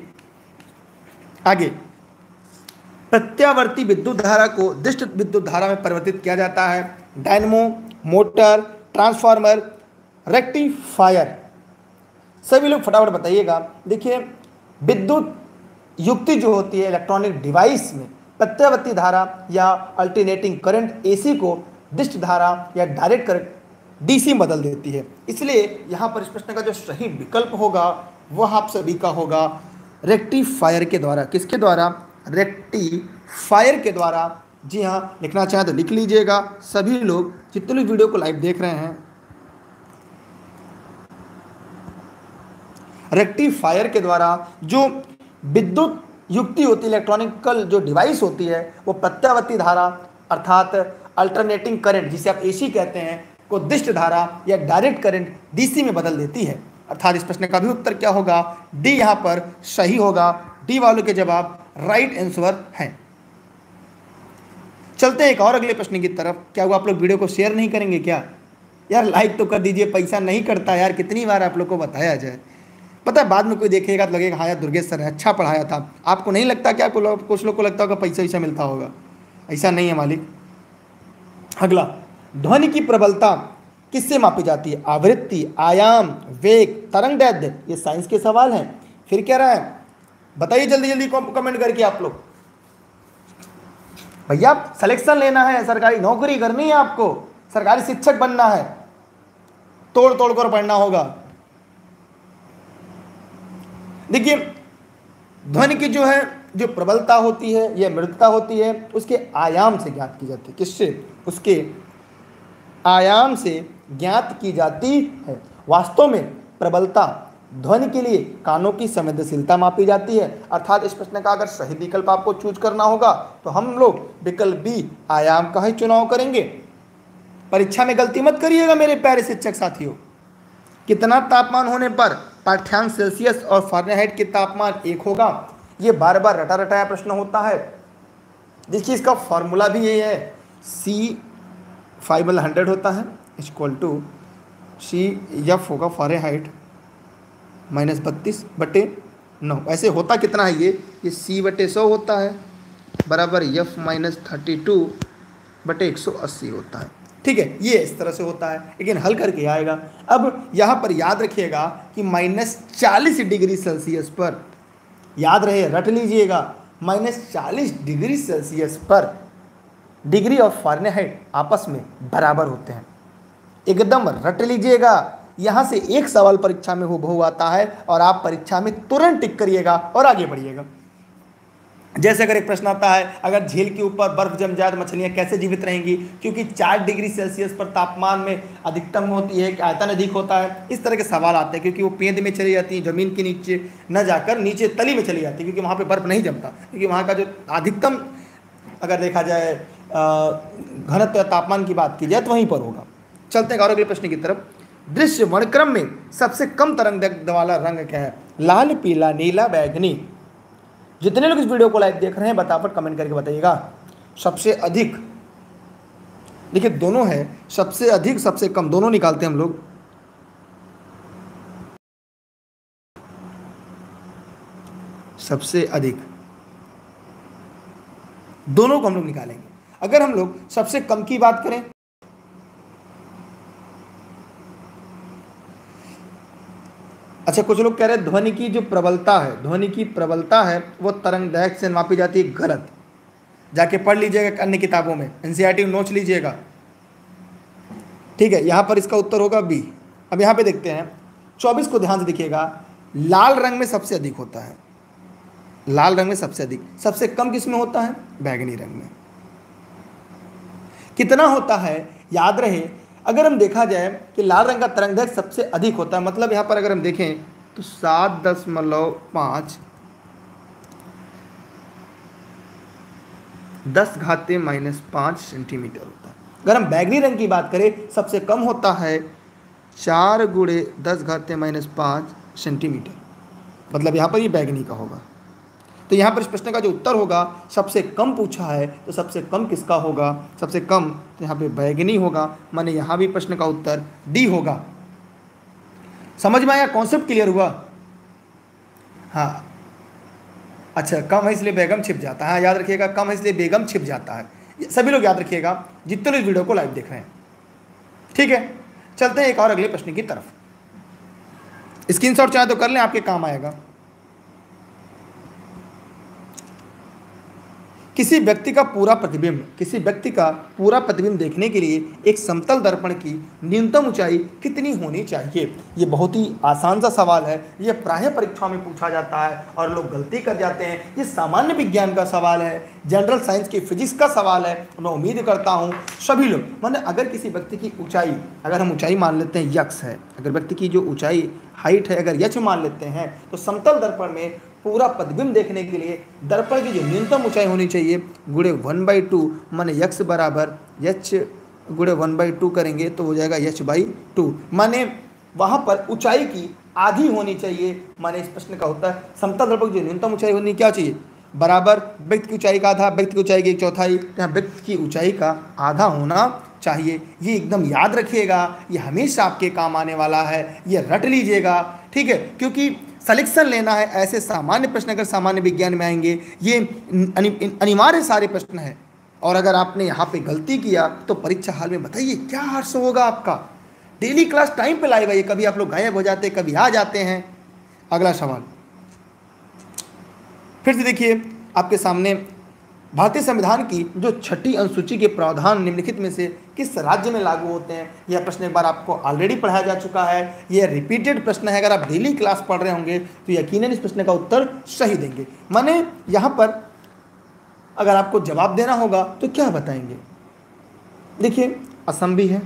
आगे, प्रत्यावर्ती विद्युत धारा को दिष्ट विद्युत धारा में परिवर्तित किया जाता है। Dynamo, motor, transformer, rectifier. सभी लोग फटाफट बताइएगा। देखिए विद्युत युक्ति जो होती है इलेक्ट्रॉनिक डिवाइस में, प्रत्यावर्ती धारा या अल्टरनेटिंग करंट AC को दिष्ट धारा या डायरेक्ट करंट DC बदल देती है। इसलिए यहाँ पर इस प्रश्न का जो सही विकल्प होगा वह आप सभी का होगा रेक्टिफायर के द्वारा, किसके द्वारा? रेक्टिफायर के द्वारा। जी हाँ, लिखना चाहें तो लिख लीजिएगा सभी लोग जितने लोग वीडियो को लाइव देख रहे हैं। रेक्टिफायर के द्वारा जो विद्युत युक्ति होती है, इलेक्ट्रॉनिकल जो डिवाइस होती है, वो प्रत्यावर्ती धारा अर्थात अल्टरनेटिंग करंट, जिसे आप एसी कहते हैं, को दिष्ट धारा या डायरेक्ट करंट डीसी में बदल देती है। अर्थात इस प्रश्न का भी उत्तर क्या होगा? डी यहां पर सही होगा। डी वालों के जवाब राइट आंसर है। चलते हैं एक और अगले प्रश्न की तरफ। क्या हुआ, आप लोग वीडियो को शेयर नहीं करेंगे क्या? यार लाइक तो कर दीजिए, पैसा नहीं करता यार, कितनी बार आप लोग को बताया जाए। पता है बाद में कोई देखेगा तो लगेगा हाँ यार दुर्गेश सर अच्छा पढ़ाया था। आपको नहीं लगता क्या? कुछ लोग को लगता होगा पैसा वैसा मिलता होगा। ऐसा नहीं है मालिक। अगला, ध्वनि की प्रबलता किससे मापी जाती है? आवृत्ति, आयाम, वेग, तरंगदैर्ध्य। ये साइंस के सवाल हैं। फिर क्या रहा है बताइए जल्दी जल्दी कमेंट करके आप लोग। भैया सिलेक्शन लेना है, सरकारी नौकरी करनी है, आपको सरकारी शिक्षक बनना है, तोड़ तोड़ कर पढ़ना होगा। देखिए ध्वनि की जो है जो प्रबलता होती है या मृदुता होती है उसके आयाम से ज्ञात की जाती है। किससे? उसके आयाम से ज्ञात की जाती है। वास्तव में प्रबलता ध्वनि के लिए कानों की संवेदनशीलता मापी जाती है। अर्थात इस प्रश्न का अगर सही विकल्प आपको चूज करना होगा तो हम लोग विकल्प बी आयाम का ही चुनाव करेंगे। परीक्षा में गलती मत करिएगा मेरे प्यारे शिक्षक साथियों। कितना तापमान होने पर पाठ्यांक सेल्सियस और फ़ारेनहाइट के तापमान एक होगा? ये बार बार रटा रटाया प्रश्न होता है। देखिए इसका फॉर्मूला भी ये है, C/100 होता है इक्वल टू CF होगा फ़ारेनहाइट -32/9। ऐसे होता कितना है ये C/100 होता है बराबर F -32/180 होता है। ठीक है, ये इस तरह से होता है, लेकिन हल करके आएगा। अब यहाँ पर याद रखिएगा कि -40 डिग्री सेल्सियस पर, याद रहे रट लीजिएगा, -40 डिग्री सेल्सियस पर डिग्री ऑफ फ़ारेनहाइट आपस में बराबर होते हैं। एकदम रट लीजिएगा। यहाँ से एक सवाल परीक्षा में हूबहू आता है और आप परीक्षा में तुरंत टिक करिएगा और आगे बढ़िएगा। जैसे अगर एक प्रश्न आता है, अगर झील के ऊपर बर्फ जम जाए तो मछलियाँ कैसे जीवित रहेंगी? क्योंकि 4 डिग्री सेल्सियस पर तापमान में अधिकतम होती है, आयतन अधिक होता है। इस तरह के सवाल आते हैं क्योंकि वो पेंद में चली जाती हैं, ज़मीन के नीचे न जाकर नीचे तली में चली जाती है, क्योंकि वहाँ पर बर्फ नहीं जमता, क्योंकि वहाँ का जो अधिकतम अगर देखा जाए घनत्व तापमान की बात की जाए तो वहीं पर होगा। चलते हैं और अगले प्रश्न की तरफ। दृश्य वर्णक्रम में सबसे कम तरंग दैर्ध्य वाला रंग क्या है? लाल, पीला, नीला, बैगनी। जितने लोग इस वीडियो को लाइव देख रहे हैं बताफट कमेंट करके बताइएगा। सबसे अधिक, देखिए दोनों है, सबसे अधिक सबसे कम दोनों निकालते हैं हम लोग। सबसे अधिक दोनों को हम लोग निकालेंगे। अगर हम लोग सबसे कम की बात करें, अच्छा कुछ लोग कह रहे हैं ध्वनि की जो प्रबलता है, ध्वनि की प्रबलता है वो तरंग दैर्ध्य से मापी जाती है। गलत, जाके पढ़ लीजिएगा अन्य किताबों में, एनसीईआरटी नोट्स लीजिएगा। ठीक है, यहाँ पर इसका उत्तर होगा बी। अब यहाँ पे देखते हैं 24 को ध्यान से देखिएगा। लाल रंग में सबसे अधिक होता है, लाल रंग में सबसे अधिक। सबसे कम किस में होता है? बैगनी रंग में। कितना होता है याद रहे, अगर हम देखा जाए कि लाल रंग का तरंग दैर्ध्य सबसे अधिक होता है, मतलब यहाँ पर अगर हम देखें तो 7.5 10⁻⁻5 सेंटीमीटर होता है। अगर हम बैगनी रंग की बात करें सबसे कम होता है 4 × 10⁻5 सेंटीमीटर, मतलब यहाँ पर ये बैगनी का होगा। तो यहाँ पर इस प्रश्न का जो उत्तर होगा, सबसे कम पूछा है तो सबसे कम किसका होगा? सबसे कम तो यहाँ पे बैगनी होगा, माने यहाँ भी प्रश्न का उत्तर डी होगा। समझ में आया? कॉन्सेप्ट क्लियर हुआ? हाँ, अच्छा कम है इसलिए बेगम छिप जाता है। हाँ याद रखिएगा, कम है इसलिए बेगम छिप जाता है। सभी लोग याद रखिएगा जितने लोग वीडियो को लाइव देख रहे हैं। ठीक है, चलते हैं एक और अगले प्रश्न की तरफ। स्क्रीनशॉट चाहे तो कर लें, आपके काम आएगा। किसी व्यक्ति का पूरा प्रतिबिंब देखने के लिए एक समतल दर्पण की न्यूनतम ऊंचाई कितनी होनी चाहिए? ये बहुत ही आसान सा सवाल है, ये प्रायः परीक्षाओं में पूछा जाता है और लोग गलती कर जाते हैं। ये सामान्य विज्ञान का सवाल है, जनरल साइंस की फिजिक्स का सवाल है। मैं उम्मीद करता हूँ सभी लोग, माने अगर किसी व्यक्ति की ऊंचाई, अगर हम ऊंचाई मान लेते हैं यक्स है, अगर व्यक्ति की जो ऊंचाई हाइट है अगर यच मान लेते हैं, तो समतल दर्पण में पूरा प्रतिबिंब देखने के लिए दर्पण की जो न्यूनतम ऊंचाई होनी चाहिए गुणे 1/2, माने यक्स बराबर यच गुणे 1/2 करेंगे तो हो जाएगा h/2, माने वहाँ पर ऊंचाई की आधी होनी चाहिए। माने इस प्रश्न का होता है समतल दर्पण की जो न्यूनतम ऊंचाई होनी क्या चाहिए, बराबर व्यक्ति की ऊंचाई का आधा, व्यक्ति की ऊंचाई की 1/4, यहाँ व्यक्ति की ऊंचाई का आधा होना चाहिए। ये एकदम याद रखिएगा, ये हमेशा आपके काम आने वाला है, ये रट लीजिएगा, ठीक है, क्योंकि सलेक्शन लेना है। ऐसे सामान्य प्रश्न अगर सामान्य विज्ञान में आएंगे, ये अनिवार्य सारे प्रश्न हैं, और अगर आपने यहाँ पे गलती किया तो परीक्षा हाल में बताइए क्या हर्ष होगा आपका। डेली क्लास टाइम पे लाइव आइए, कभी आप लोग गायब हो जाते हैं, कभी आ जाते हैं। अगला सवाल फिर से देखिए आपके सामने, भारतीय संविधान की जो 6ठी अनुसूची के प्रावधान निम्नलिखित में से किस राज्य में लागू होते हैं? यह प्रश्न एक बार आपको ऑलरेडी पढ़ाया जा चुका है, यह रिपीटेड प्रश्न है। अगर आप डेली क्लास पढ़ रहे होंगे तो यकीनन इस प्रश्न का उत्तर सही देंगे। माने यहाँ पर अगर आपको जवाब देना होगा तो क्या बताएंगे? देखिए असम भी है,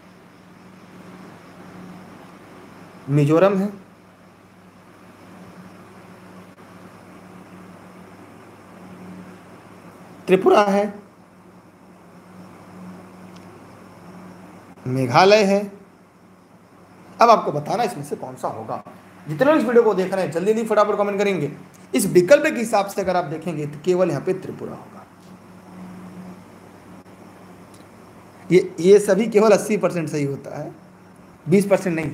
मिजोरम है, त्रिपुरा है, मेघालय है। अब आपको बताना इसमें से कौन सा होगा। जितने लोग इस वीडियो को देख रहे हैं जल्दी जल्दी फटाफट कमेंट करेंगे। इस विकल्प के हिसाब से अगर आप देखेंगे तो केवल यहाँ पे त्रिपुरा होगा। ये सभी केवल 80% सही होता है, 20% नहीं,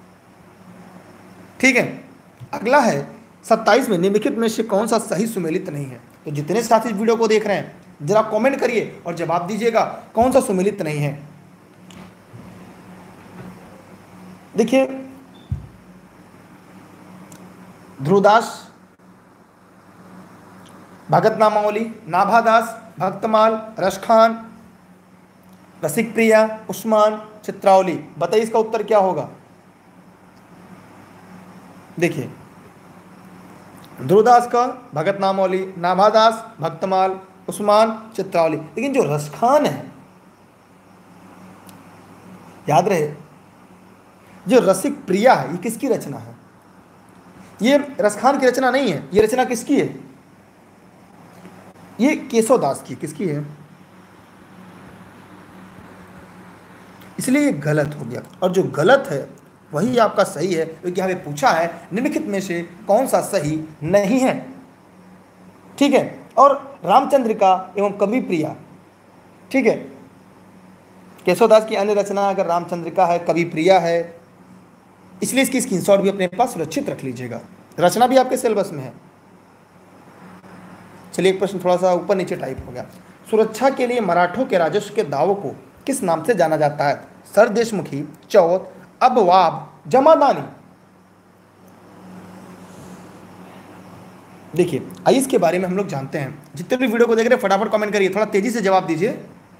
ठीक है। अगला है 27 में निम्नलिखित में से कौन सा सही सुमेलित नहीं है? तो जितने साथी इस वीडियो को देख रहे हैं जरा कमेंट करिए और जवाब दीजिएगा कौन सा सुमेलित नहीं है। देखिए ध्रुवदास, भगत नामावली, नाभादास, भक्तमाल, रसखान, रसिक प्रिया, उस्मान, चित्रावली। बताइए इसका उत्तर क्या होगा? देखिए ध्रुवदास का, भगत नामावली, नाभादास, भक्तमाल, उस्मान, चित्रावली। लेकिन जो रसखान है, याद रहे, जो रसिक प्रिया है ये किसकी रचना है? ये रसखान की रचना नहीं है। ये रचना किसकी है? ये केशवदास की। किसकी है? इसलिए ये गलत हो गया, और जो गलत है वही आपका सही है, क्योंकि हमें पूछा है निम्नलिखित में से कौन सा सही नहीं है, ठीक है। और रामचंद्रिका एवं कवि प्रिया, ठीक है, केशवदास की अन्य रचना अगर रामचंद्रिका है, कवि प्रिया है, इसलिए इसकी स्क्रीनशॉट भी अपने पास सुरक्षित रख लीजिएगा। रचना भी आपके सिलेबस में है। चलिए एक प्रश्न थोड़ा सा ऊपर नीचे टाइप हो गया। सुरक्षा के लिए मराठों के राजस्व के दावों को किस नाम से जाना जाता है? सरदेशमुखी, चौथ, अबवाब, जमादानी। देखिए आइए इसके बारे में हम लोग जानते हैं। जितने भी वीडियो को देख रहे हैं फटाफट कमेंट करिए, थोड़ा तेजी से जवाब दीजिए।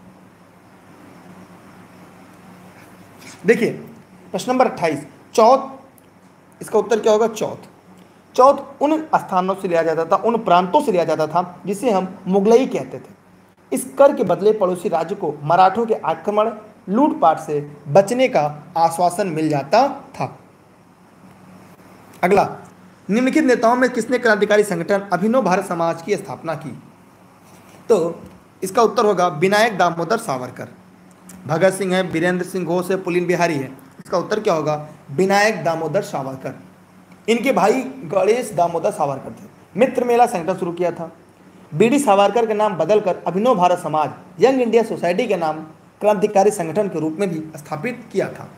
देखिए प्रश्न नंबर 28, चौथ, इसका उत्तर क्या होगा? चौथ। चौथ उन स्थानों से लिया जाता था, उन प्रांतों से लिया जाता था जिसे हम मुगलई कहते थे। इस कर के बदले पड़ोसी राज्य को मराठों के आक्रमण, लूटपाट से बचने का आश्वासन मिल जाता था। अगला, निम्नलिखित नेताओं में किसने क्रांतिकारी संगठन अभिनव भारत समाज की स्थापना की? तो इसका उत्तर होगा विनायक दामोदर सावरकर। भगत सिंह है, वीरेंद्र सिंह घोष है, पुलिन बिहारी है। इसका उत्तर क्या होगा? विनायक दामोदर सावरकर। इनके भाई गणेश दामोदर सावरकर थे। मित्र मेला संगठन शुरू किया था। बीडी सावरकर के नाम बदलकर अभिनव भारत समाज, यंग इंडिया सोसाइटी के नाम क्रांतिकारी संगठन के रूप में भी स्थापित किया था।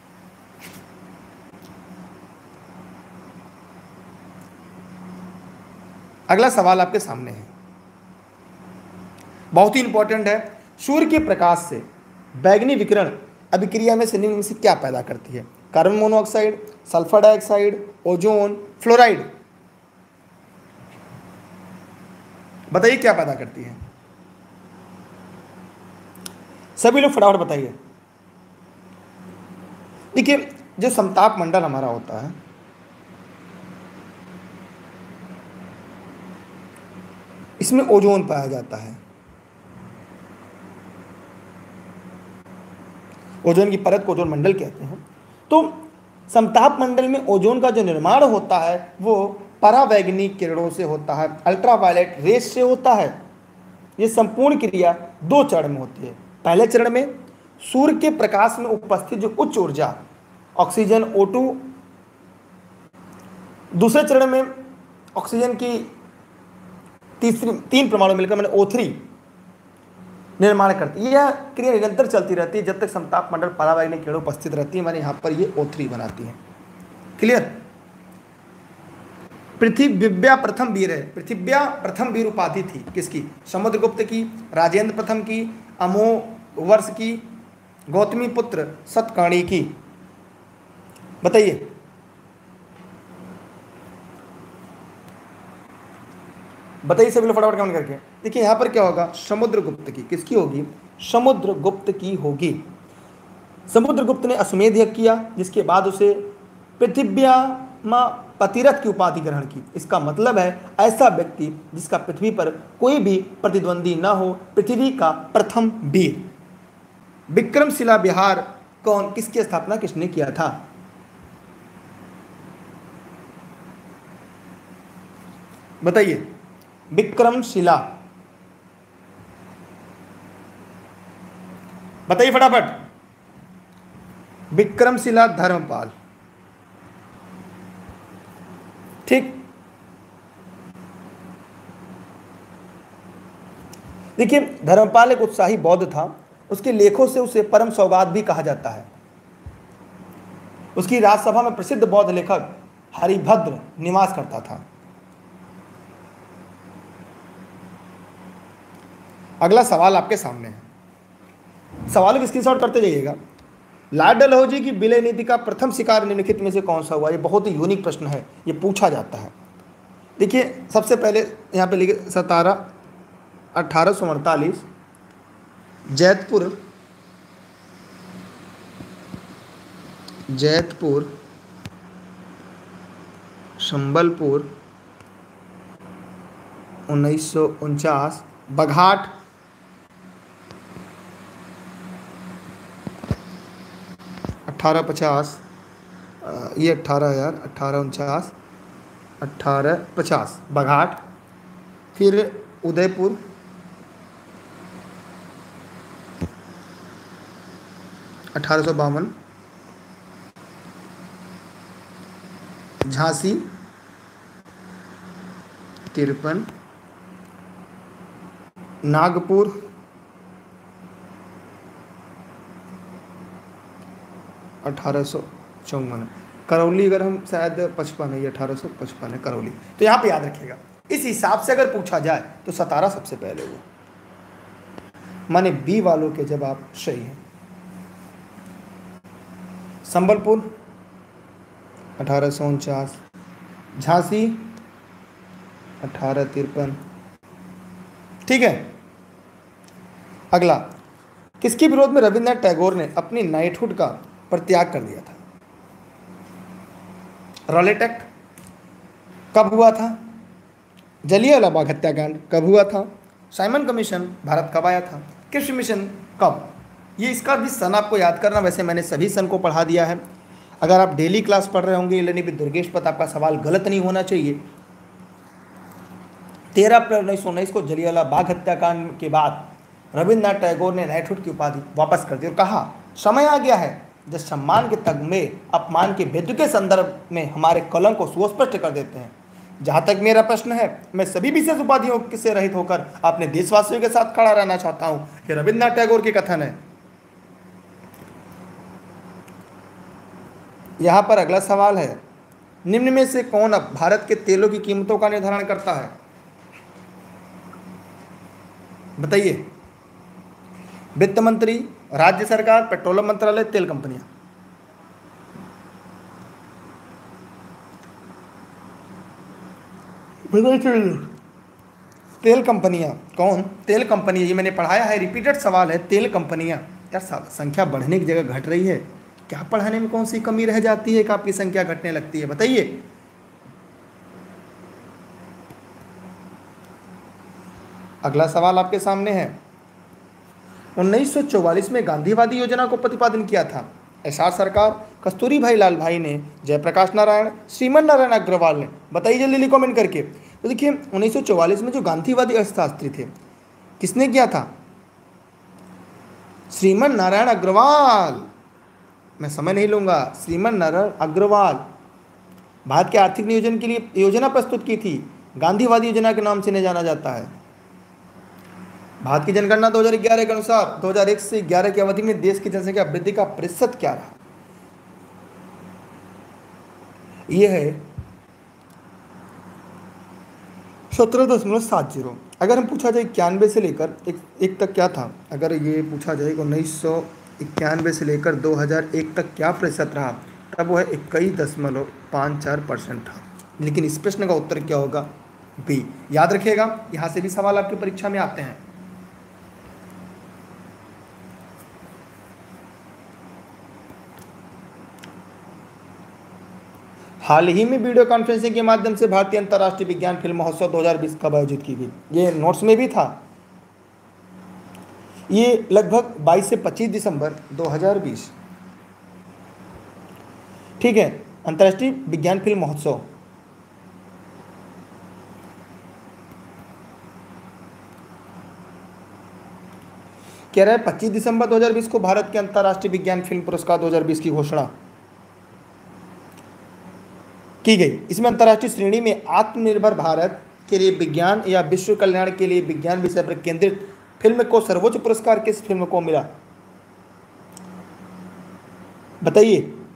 अगला सवाल आपके सामने है, बहुत ही इंपॉर्टेंट है। सूर्य के प्रकाश से बैगनी विकिरण अभिक्रिया में से निम्न में से क्या पैदा करती है? Carbon monoxide, sulphur dioxide, ozone, fluoride. बताइए क्या पैदा करती है? सभी लोग फटाफट बताइए। देखिए, जो समताप मंडल हमारा होता है, इसमें ओजोन पाया जाता है। ओजोन की परत को ओजोन मंडल कहते हैं। तो समताप मंडल में ओजोन का जो निर्माण होता है वो परावैंगनिक किरणों से होता है, अल्ट्रावायलेट रेस से होता है। ये संपूर्ण क्रिया दो चरण में होती है। पहले चरण में सूर्य के प्रकाश में उपस्थित जो उच्च ऊर्जा ऑक्सीजन O2, दूसरे चरण में ऑक्सीजन की तीन परमाणु मिलकर मैंने O3 निर्माण करती है। यह क्रिया निरंतर चलती रहती है जब तक समताप मंडल परावैंगनिक किरण उपस्थित रहती है। मैंने यहाँ पर ये O3 बनाती है। क्लियर? पृथ्व्या प्रथम वीर है। पृथ्व्या प्रथम वीर उपाधि थी किसकी? समुद्रगुप्त की, राजेंद्र प्रथम की, अमोवर्ष की, गौतमी पुत्र सतकर्णी की। बताइए। बताइए सभी लोग फटाफट कमेंट करके। देखिए यहां पर क्या होगा, समुद्रगुप्त की। किसकी होगी? समुद्रगुप्त की होगी। समुद्रगुप्त ने अश्वमेध यज्ञ किया, जिसके बाद उसे पृथ्व्यामा पतिरथ की उपाधि ग्रहण की। इसका मतलब है ऐसा व्यक्ति जिसका पृथ्वी पर कोई भी प्रतिद्वंदी न हो, पृथ्वी का प्रथम वीर। विक्रमशिला विहार किसकी स्थापना किसने किया था? बताइए। विक्रमशिला, बताइए फटाफट। विक्रमशिला धर्मपाल। ठीक। देखिए, धर्मपाल एक उत्साही बौद्ध था। उसके लेखों से उसे परम सौगात भी कहा जाता है। उसकी राजसभा में प्रसिद्ध बौद्ध लेखक हरिभद्र निवास करता था। अगला सवाल आपके सामने है। सवाल को स्क्रीनशॉट करते जाइएगा। लॉर्ड डलहौजी की विलय नीति का प्रथम शिकार निम्नलिखित में से कौन सा हुआ? ये बहुत ही यूनिक प्रश्न है, ये पूछा जाता है। देखिए, सबसे पहले यहाँ पे लिखे 1848 जैतपुर संबलपुर 1949, बघाट 1850, ये 18 यार 1849 1850 बघाट, फिर उदयपुर 1852, झांसी 53, नागपुर 1854, करौली अगर हम शायद 55 है, 1855 है करौली। तो यहाँ पे याद रखिएगा, इस हिसाब से अगर पूछा जाए तो 17 सबसे पहले हुआ। माने बी वालों के जवाब सही है। संबलपुर 1849, झांसी 1853। ठीक है। अगला, किसके विरोध में रविन्द्रनाथ टैगोर ने अपनी नाइटहुड का परित्याग कर दिया था? रॉलेट एक्ट कब हुआ था? जलियांवाला बाग हत्याकांड कब हुआ था? साइमन कमीशन भारत कब आया था? कृषि मिशन कब? ये इसका भी सन आपको याद करना। वैसे मैंने सभी सन को पढ़ा दिया है। अगर आप डेली क्लास पढ़ रहे होंगे लेनी भी दुर्गेश पत, आपका सवाल गलत नहीं होना चाहिए। 13 अप्रैल 1919 को जलियांवाला बाग हत्याकांड के बाद रविन्द्रनाथ टैगोर ने नाइटहुड की उपाधि वापस कर दी और कहा समय आ गया है जब सम्मान के तगमे अपमान के भेद के संदर्भ में हमारे कलंक को सुस्पष्ट कर देते हैं। जहाँ तक मेरा प्रश्न है, मैं सभी विशेष उपाधियों से रहित होकर अपने देशवासियों के साथ खड़ा रहना चाहता हूँ। ये रविन्द्रनाथ टैगोर के कथन है। यहाँ पर अगला सवाल है, निम्न में से कौन अब भारत के तेलों की कीमतों का निर्धारण करता है? बताइए। वित्त मंत्री, राज्य सरकार, पेट्रोलियम मंत्रालय, तेल कंपनियां। तेल कंपनियां, कौन? तेल कंपनी, ये मैंने पढ़ाया है, रिपीटेड सवाल है। तेल कंपनियां, यार संख्या बढ़ने की जगह घट रही है, क्या पढ़ाने में कौन सी कमी रह जाती है कि आपकी संख्या घटने लगती है, बताइए। अगला सवाल आपके सामने है, 1944 में गांधीवादी योजना को प्रतिपादन किया था एसआर सरकार, कस्तूरी भाई लाल भाई ने, जयप्रकाश नारायण, श्रीमन नारायण अग्रवाल ने, बताइए जल्दी जल्दी कमेंट करके। तो देखिए 1944 में जो गांधीवादी अर्थशास्त्री थे, किसने किया था? श्रीमन नारायण अग्रवाल। मैं समय नहीं लूंगा, श्रीमन नारायण अग्रवाल भारत के आर्थिक नियोजन के लिए योजना प्रस्तुत की थी, गांधीवादी योजना के नाम से नहीं जाना जाता है। भारत की जनगणना 2011 के अनुसार 2001 से 11 की अवधि में देश की जनसंख्या वृद्धि का प्रतिशत क्या रहा? यह है 17.70। अगर हम पूछा जाए 91 से लेकर एक तक क्या था, अगर ये पूछा जाए 1991 से लेकर 2001 तक क्या प्रतिशत रहा, तब वो है 21.54% था। लेकिन इस प्रश्न का उत्तर क्या होगा? बी। याद रखिएगा, यहां से भी सवाल आपकी परीक्षा में आते हैं। हाल ही में वीडियो कॉन्फ्रेंसिंग के माध्यम से भारतीय अंतर्राष्ट्रीय विज्ञान फिल्म महोत्सव 2020 कब आयोजित की गई? ये नोट्स में भी था। ये लगभग 22 से 25 दिसंबर 2020, ठीक है। अंतर्राष्ट्रीय विज्ञान फिल्म महोत्सव कह रहा है 25 दिसंबर 2020 को भारत के अंतर्राष्ट्रीय विज्ञान फिल्म पुरस्कार 2020 की घोषणा की गई। इसमें अंतर्राष्ट्रीय श्रेणी में आत्मनिर्भर भारत के लिए विज्ञान या विश्व कल्याण के लिए विज्ञान विषय पर केंद्रित फिल्म को सर्वोच्च पुरस्कार किस फिल्म को मिला? बताइए।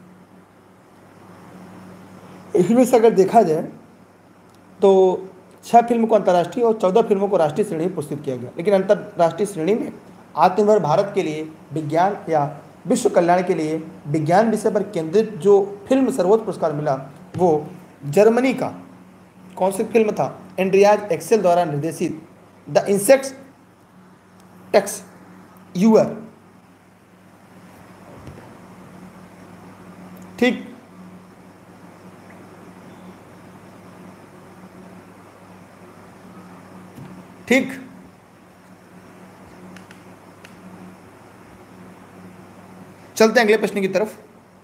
इसमें से अगर देखा जाए तो 6 फिल्म को अंतर्राष्ट्रीय और 14 फिल्मों को राष्ट्रीय श्रेणी में पुरस्कृत किया गया। लेकिन अंतर्राष्ट्रीय श्रेणी में आत्मनिर्भर भारत के लिए विज्ञान या विश्व कल्याण के लिए विज्ञान विषय पर केंद्रित जो फिल्म सर्वोच्च पुरस्कार मिला, वो जर्मनी का कौन सी फिल्म था? एंड्रियाज एक्सेल द्वारा निर्देशित द इंसेक्ट्स टेक्स यूअर, ठीक। ठीक, चलते हैं अगले प्रश्न की तरफ।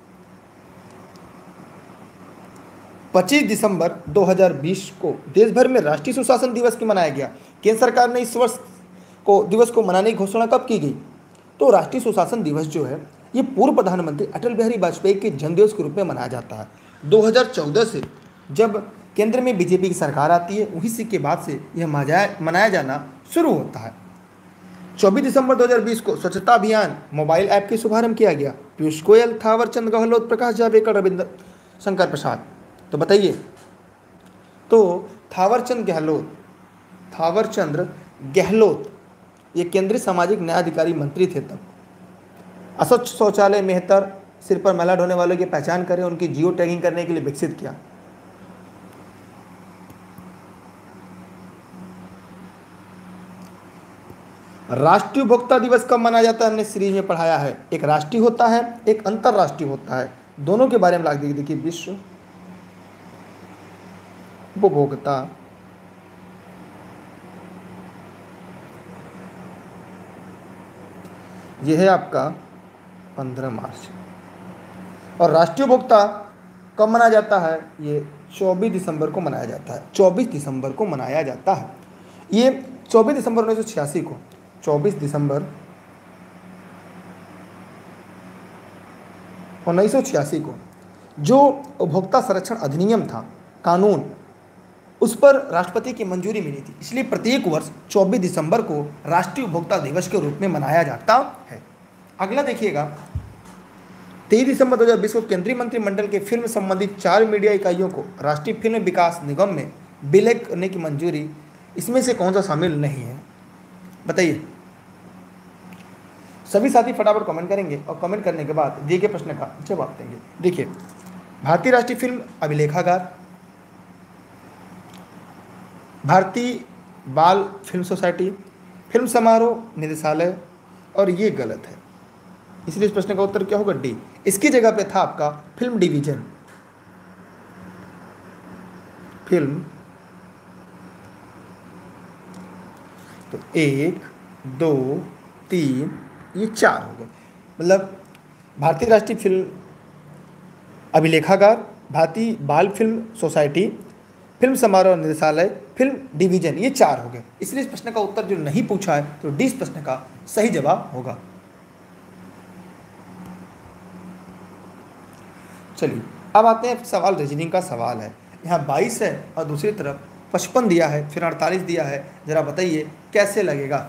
25 दिसंबर 2020 को देश भर में राष्ट्रीय सुशासन दिवस क्यों मनाया गया? केंद्र सरकार ने इस वर्ष को दिवस को मनाने की घोषणा कब की गई? तो राष्ट्रीय सुशासन दिवस जो है ये पूर्व प्रधानमंत्री अटल बिहारी वाजपेयी के जन्मदिवस के रूप में मनाया जाता है। 2014 से जब केंद्र में बीजेपी की सरकार आती है, उसी के बाद से यह मनाया जाना शुरू होता है। 24 दिसंबर 2020 को स्वच्छता अभियान मोबाइल ऐप के शुभारंभ किया गया। पीयूष गोयल, थावरचंद गहलोत, प्रकाश जावड़ेकर, रविंद्र शंकर प्रसाद। तो बताइए। तो थावरचंद्र गहलोत ये केंद्रीय सामाजिक न्याय अधिकारी मंत्री थे तब। अस्वच्छ शौचालय मेहतर सिर पर मैला ढोने वालों की पहचान करें, उनकी जियो टैगिंग करने के लिए विकसित किया। राष्ट्रीय उपभोक्ता दिवस कब मनाया जाता है? हमने सीरीज में पढ़ाया है। एक राष्ट्रीय होता है, एक अंतरराष्ट्रीय होता है। दोनों के बारे में लाग देखिए। विश्व उपभोक्ता यह है आपका 15 मार्च, और राष्ट्रीय उपभोक्ता कब मनाया जाता है? ये 24 दिसंबर को मनाया जाता है। 24 दिसंबर को मनाया जाता है। ये 24 दिसंबर 1986 को 24 दिसंबर 1986 को जो उपभोक्ता संरक्षण अधिनियम था, कानून, उस पर राष्ट्रपति की मंजूरी मिली थी। इसलिए प्रत्येक वर्ष 24 दिसंबर को राष्ट्रीय उपभोक्ता दिवस के रूप में मनाया जाता है। अगला देखिएगा, 23 दिसंबर 2020 को केंद्रीय मंत्रिमंडल के फिल्म संबंधित 4 मीडिया इकाइयों को राष्ट्रीय फिल्म विकास निगम में विलय करने की मंजूरी, इसमें से कौन सा शामिल नहीं है? बताइए। सभी साथी फटाफट कमेंट करेंगे और कमेंट करने के बाद दिए गए प्रश्न का जवाब देंगे। देखिए, भारतीय राष्ट्रीय फिल्म अभिलेखागार, भारतीय बाल फिल्म सोसाइटी, फिल्म समारोह निदेशालय, और ये गलत है। इसलिए इस प्रश्न का उत्तर क्या होगा? डी। इसकी जगह पे था आपका फिल्म डिवीजन, फिल्म। तो 1 2 3 ये 4 हो गए। मतलब भारतीय राष्ट्रीय फिल्म अभिलेखागार, भारतीय बाल फिल्म सोसाइटी, फिल्म समारोह निदेशालय, फिल्म डिवीजन, ये 4 हो गए। इसलिए इस प्रश्न का उत्तर जो नहीं पूछा है तो डी इस प्रश्न का सही जवाब होगा। चलिए अब आते हैं सवाल, रीजनिंग का सवाल है। यहाँ 22 है और दूसरी तरफ 55 दिया है, फिर 48 दिया है। जरा बताइए कैसे लगेगा?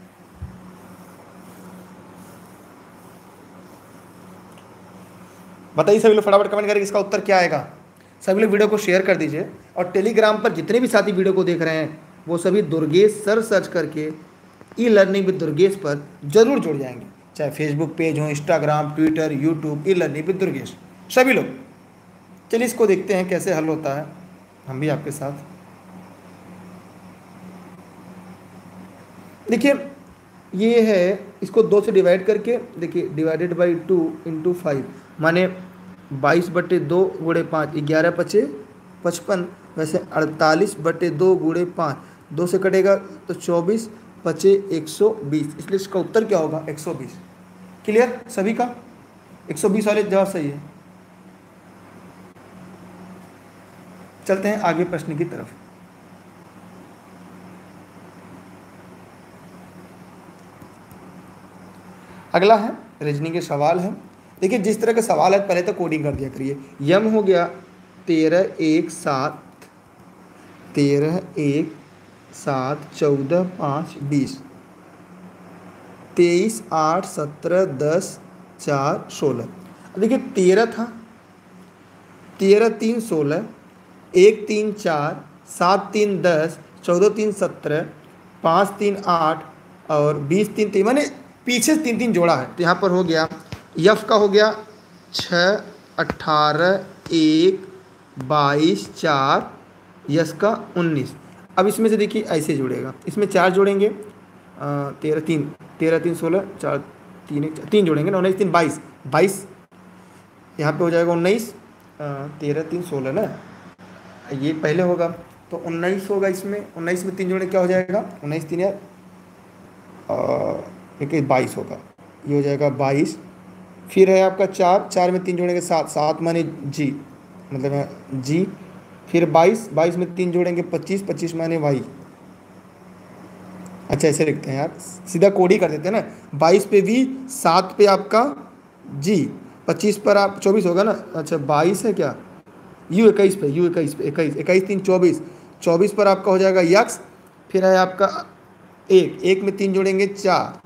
बताइए सभी लोग फटाफट कमेंट करके इसका उत्तर क्या आएगा। सभी लोग वीडियो को शेयर कर दीजिए और टेलीग्राम पर जितने भी साथी वीडियो को देख रहे हैं वो सभी दुर्गेश सर सर्च करके ई लर्निंग विद दुर्गेश पर जरूर जुड़ जाएंगे, चाहे फेसबुक पेज हो, Instagram, Twitter, YouTube, e learning with Durgesh सभी लोग। चलिए इसको देखते हैं कैसे हल होता है, हम भी आपके साथ। देखिए ये है, इसको 2 से डिवाइड करके देखिए, डिवाइडेड बाई 2 इंटू 5 माने 22/2 गुणे 5, 11 पचे 55। वैसे 48/2 गुणे 5, 2 से कटेगा तो 24 पचे 120। इसलिए इसका उत्तर क्या होगा? 120। क्लियर सभी का? 120 वाले जवाब सही है। चलते हैं आगे प्रश्न की तरफ। अगला है रीजनिंग के सवाल है। देखिए जिस तरह का सवाल है पहले तो कोडिंग कर दिया करिए। यम हो गया 13 1 7, 13 1 7 14 5 20, 23 8 17 10 4 16। देखिए 13 था, 13 3 16, 1 3 4, 7 3 10, 14 3 17, 5 3 8 और 20 3 3, मैंने पीछे से 3 3 जोड़ा है। तो यहाँ पर हो गया यफ का हो गया 6 18 1 22 4, यस का 19। अब इसमें से देखिए ऐसे जुड़ेगा, इसमें 4 जोड़ेंगे, 13 3 16, 4 3 1 3 जोड़ेंगे ना, 19 3 22, 22 यहाँ पे हो जाएगा 19, 13 3 16 ना, ये पहले होगा तो 19 होगा। इसमें 19 में 3 जोड़े क्या हो जाएगा? 19 3 यार 22 होगा, ये हो जाएगा 22। फिर है आपका 4, 4 में 3 जोड़ेंगे 7, 7 माने जी, मतलब जी। फिर 22, 22 में 3 जोड़ेंगे 25, 25 माने वाई। अच्छा ऐसे लिखते हैं यार, सीधा कोड ही कर देते हैं ना। 22 पे वी, 7 पे आपका जी, 25 पर आप 24 होगा ना। अच्छा 22 है क्या? यू 21 पे, यू 21 पे, 21 21 3 24, 24 पर आपका हो जाएगा यक्स। फिर है आपका 1, 1 में 3 जोड़ेंगे 4,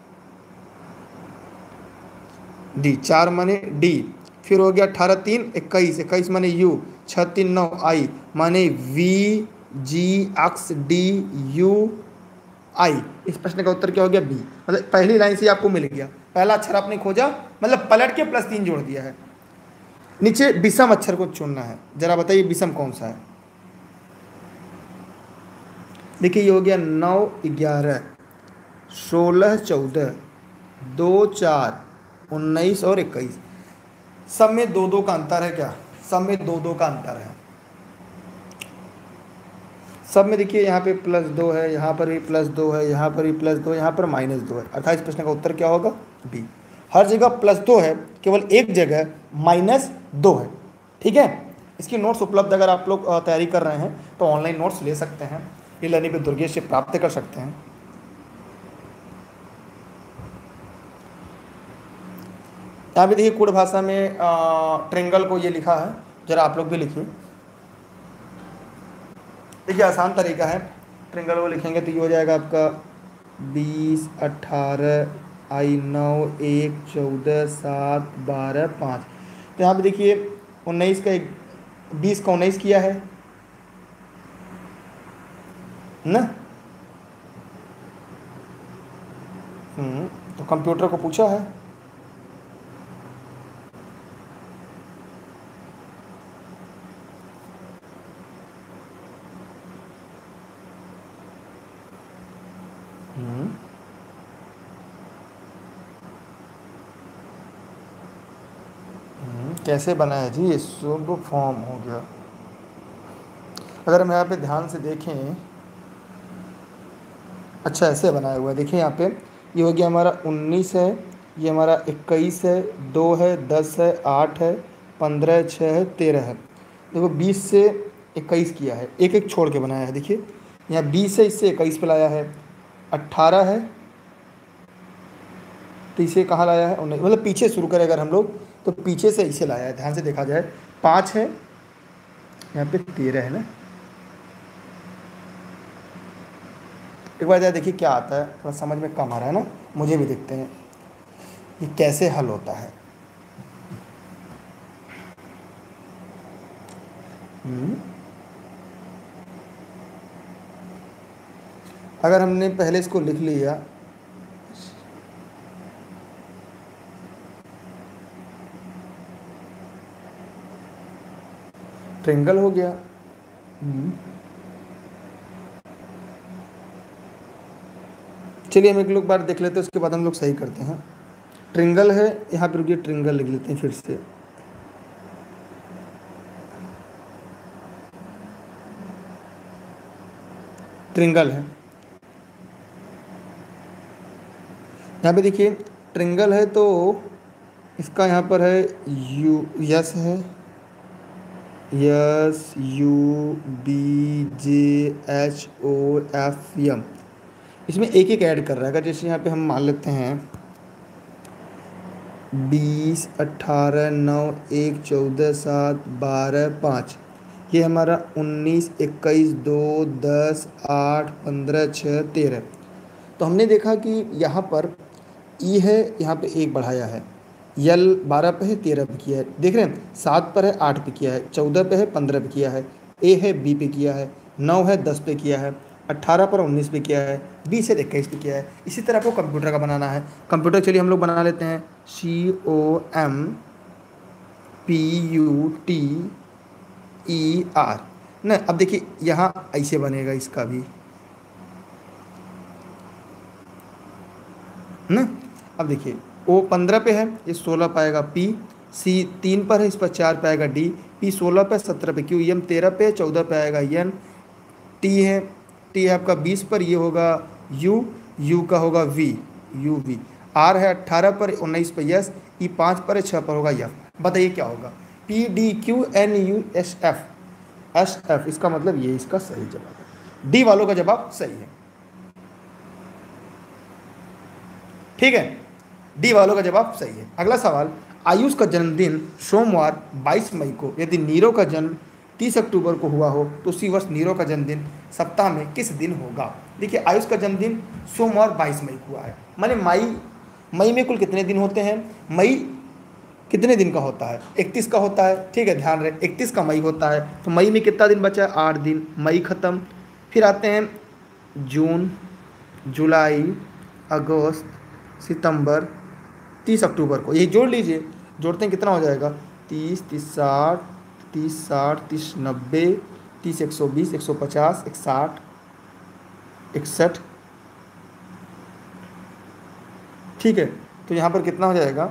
डी, 4 माने डी। फिर हो गया 18 3 21, 21 माने यू, 6 3 9 आई माने V G X D U I. इस प्रश्न का उत्तर क्या हो गया? बी। मतलब पहली लाइन से आपको मिल गया, पहला अक्षर आपने खोजा, मतलब पलट के +3 जोड़ दिया है। नीचे विषम अक्षर को चुनना है। जरा बताइए विषम कौन सा है? देखिए ये हो गया 9 11 16 14 2 4 19 और 21। सब में 2 2 का अंतर है क्या? सब में 2 2 का अंतर है। सब में देखिए यहाँ पे +2 है, यहाँ पर भी +2 है, यहाँ पर भी +2, यहाँ पर -2 है। अर्थात इस प्रश्न का उत्तर क्या होगा? बी। हर जगह +2 है, केवल एक जगह -2 है। ठीक है, इसकी नोट्स उपलब्ध अगर आप लोग तैयारी कर रहे हैं तो ऑनलाइन नोट्स ले सकते हैं, ई लर्निंग विद दुर्गेश से प्राप्त कर सकते हैं। यहाँ पे देखिए कुड़ भाषा में ट्रेंगल को ये लिखा है, जरा आप लोग भी लिखिए। देखिए आसान तरीका है, ट्रेंगल को लिखेंगे तो ये हो जाएगा आपका 20 18 आई 9 1 14 7 12 5। तो यहाँ पे देखिए 19 का 20 का 19 किया है ना। तो कंप्यूटर को पूछा है। हम्म, कैसे बना है जी? ये शुभ फॉर्म हो गया। अगर हम यहाँ पे ध्यान से देखें, अच्छा ऐसे बनाया हुआ है, देखिए यहाँ पे ये हो गया हमारा 19 है, ये हमारा 21 है, 2 है, 10 है, 8 है, 15 है, 6 है, 13 है। देखो 20 से 21 किया है, एक एक छोड़ के बनाया है। देखिए यहाँ 20 है, इससे 21 पे लाया है। 18 है तो इसे कहाँ लाया है? 19, मतलब पीछे शुरू करें अगर हम लोग तो पीछे से इसे लाया है, ध्यान से देखा जाए। 5 है, यहाँ पे 13 है ना। एक बार जरा देखिए क्या आता है, थोड़ा समझ में कम आ रहा है ना, मुझे भी देखते हैं ये कैसे हल होता है। हम्म, अगर हमने पहले इसको लिख लिया, ट्रिंगल हो गया। हम्म, चलिए हम एक लोग बार देख लेते हैं, उसके बाद हम लोग सही करते हैं। ट्रिंगल है, यहाँ पे रुकिए, ट्रिंगल लिख लेते हैं फिर से। ट्रिंगल है, यहाँ पे देखिए ट्रिंगल है तो इसका यहाँ पर है यू, यस है, S U B J H O F M. इसमें एक एक ऐड कर रहा है। अगर जैसे यहाँ पे हम मान लेते हैं 20, 18, 9, 1, 14, 7, 12, 5, ये हमारा 19, 21, 2, 10, 8, 15, 6, 13। तो हमने देखा कि यहाँ पर ई है, यहाँ पे एक बढ़ाया है, यल 12 पे है, 13 पे किया है, देख रहे हैं। 7 पर है, 8 पे किया है, 14 पे है, 15 पे किया है, ए है, बी पे किया है, 9 है, 10 पे किया है, 18 पर 19 पे किया है, 20 है, 21 पे किया है। इसी तरह आपको कंप्यूटर का बनाना है। कंप्यूटर चलिए हम लोग बना लेते हैं, COMPUTER ना। अब देखिए यहाँ ऐसे बनेगा इसका भी ना। अब देखिए ओ 15 पे है, ये 16 पाएगा पी, सी 3 पर है, इस पर 4 पाएगा डी, पी 16 पे, 17 पे क्यू, एम 13 पे, 14 पे आएगा एन, टी है, टी है आपका 20 पर, ये होगा यू, यू का होगा वी, यू वी। आर है 18 पर, 19 पर यस, ई 5 पर है, 6 पर होगा यफ। बताइए क्या होगा? P D Q N U S F, S F, इसका मतलब ये इसका सही जवाब है। डी वालों का जवाब सही है, ठीक है, डी वालों का जवाब सही है। अगला सवाल, आयुष का जन्मदिन सोमवार 22 मई को, यदि नीरो का जन्म 30 अक्टूबर को हुआ हो तो उसी वर्ष नीरो का जन्मदिन सप्ताह में किस दिन होगा? देखिए आयुष का जन्मदिन सोमवार 22 मई को हुआ है, माने मई में कुल कितने दिन होते हैं? मई कितने दिन का होता है? 31 का होता है, ठीक है, ध्यान रहे 31 का मई होता है। तो मई में कितना दिन बचा है? 8 दिन, मई खत्म। फिर आते हैं जून, जुलाई, अगस्त, सितंबर, 30 अक्टूबर को, ये जोड़ लीजिए, जोड़ते हैं कितना हो जाएगा? 30, 30, 60, 30, 60, 30, 90, 30, 120, 150, 61, 61, ठीक है। तो यहाँ पर कितना हो जाएगा?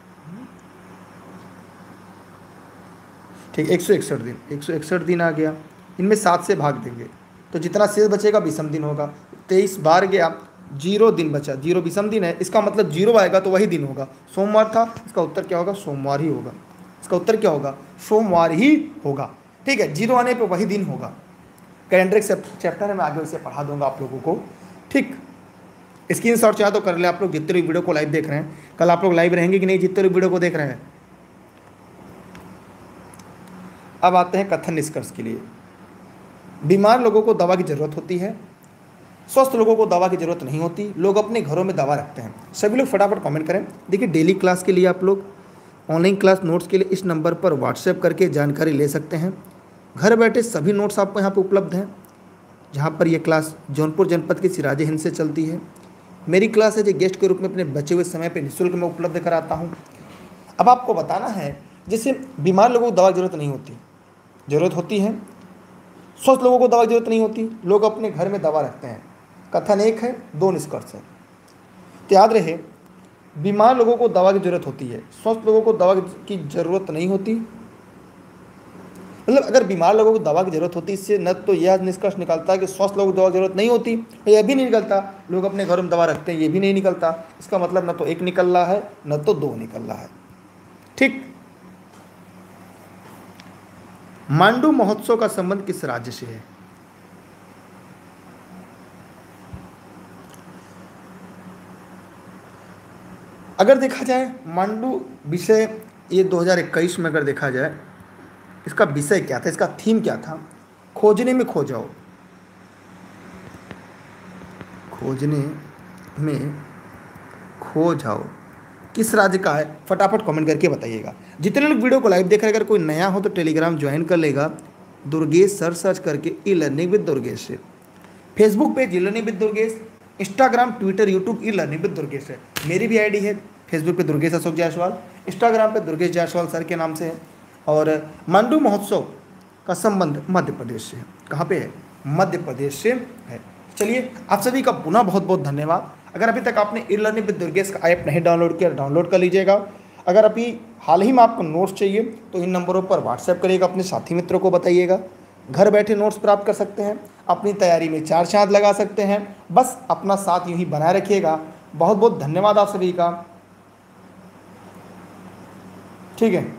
ठीक, 161 दिन, 161 दिन आ गया। इनमें 7 से भाग देंगे तो जितना शेष बचेगा विषम दिन होगा। 23 बार गया, 0 दिन बचा, 0 विषम दिन है, इसका मतलब 0 आएगा तो वही दिन होगा। सोमवार था, इसका उत्तर क्या होगा? सोमवार ही होगा। इसका उत्तर क्या होगा? सोमवार ही होगा, ठीक है। 0 आने पे वही दिन होगा। कैलेंडर चैप्टर है, मैं आगे उसे पढ़ा दूंगा आप लोगों को, ठीक। स्क्रीन शॉट चाहे तो कर ले आप लोग, जितने भी वीडियो को लाइव देख रहे हैं। कल आप लोग लाइव रहेंगे कि नहीं, जितने भी वीडियो को देख रहे हैं? अब आते हैं कथन निष्कर्ष के लिए। बीमार लोगों को दवा की ज़रूरत होती है, स्वस्थ लोगों को दवा की ज़रूरत नहीं होती। लोग अपने घरों में दवा रखते हैं। सभी लोग फटाफट कमेंट करें। देखिए डेली क्लास के लिए आप लोग ऑनलाइन क्लास नोट्स के लिए इस नंबर पर व्हाट्सएप करके जानकारी ले सकते हैं। घर बैठे सभी नोट्स आपको यहाँ पर उपलब्ध हैं। जहाँ पर यह क्लास जौनपुर जनपद के सिराजे हिंद से चलती है। मेरी क्लास है जो गेस्ट के रूप में अपने बचे हुए समय पर निःशुल्क में उपलब्ध कराता हूँ। अब आपको बताना है, जैसे बीमार लोगों को दवा की ज़रूरत नहीं होती, ज़रूरत होती है। स्वस्थ लोगों को दवा की ज़रूरत नहीं होती, लोग अपने घर में दवा रखते हैं। कथन एक है, दो निष्कर्ष है। तो याद रहे, बीमार लोगों को दवा की जरूरत होती है, स्वस्थ लोगों को दवा की जरूरत नहीं होती। मतलब अगर बीमार लोगों को दवा की जरूरत होती, इससे न तो यह निष्कर्ष निकलता है कि स्वस्थ लोगों को दवा की जरूरत नहीं होती, यह भी नहीं निकलता लोग अपने घरों में दवा रखते हैं, ये भी नहीं निकलता। इसका मतलब न तो एक निकल रहा है न तो दो निकल रहा है। ठीक। मांडू महोत्सव का संबंध किस राज्य से है? अगर देखा जाए मांडू विषय, ये 2021 में अगर देखा जाए, इसका विषय क्या था, इसका थीम क्या था? खोजने में खो जाओ। खोजने में खो जाओ किस राज्य का है? फटाफट कमेंट करके बताइएगा। जितने लोग वीडियो को लाइव देख रहे हैं, अगर कोई नया हो तो टेलीग्राम ज्वाइन कर लेगा, दुर्गेश सर सर्च करके ई लर्निंग विद दुर्गेश से। Facebook page e learning with Durgesh, Instagram, Twitter, YouTube e learning with Durgesh है। मेरी भी आईडी है, फेसबुक पे दुर्गेश अशोक जायसवाल, इंस्टाग्राम पे दुर्गेश जायसवाल सर के नाम से है। और मांडू महोत्सव का संबंध मध्य प्रदेश से है। कहाँ पे है? मध्य प्रदेश से है। चलिए, आप सभी का पुनः बहुत बहुत धन्यवाद। अगर अभी तक आपने ई लर्निंग विद दुर्गेश का ऐप नहीं डाउनलोड किया, डाउनलोड कर लीजिएगा। अगर अभी हाल ही में आपको नोट्स चाहिए तो इन नंबरों पर व्हाट्सएप करिएगा, अपने साथी मित्रों को बताइएगा। घर बैठे नोट्स प्राप्त कर सकते हैं, अपनी तैयारी में चार चांद लगा सकते हैं। बस अपना साथ यूं ही बनाए रखिएगा। बहुत बहुत धन्यवाद आप सभी का। ठीक है,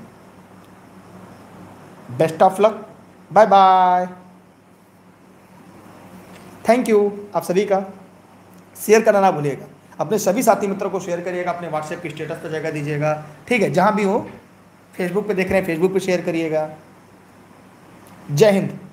best of luck, bye bye, thank you आप सभी का। शेयर करना ना भूलिएगा, अपने सभी साथी मित्रों को शेयर करिएगा, अपने व्हाट्सएप के स्टेटस पर जगह दीजिएगा। ठीक है, जहां भी हो, फेसबुक पे देख रहे हैं फेसबुक पे शेयर करिएगा। जय हिंद।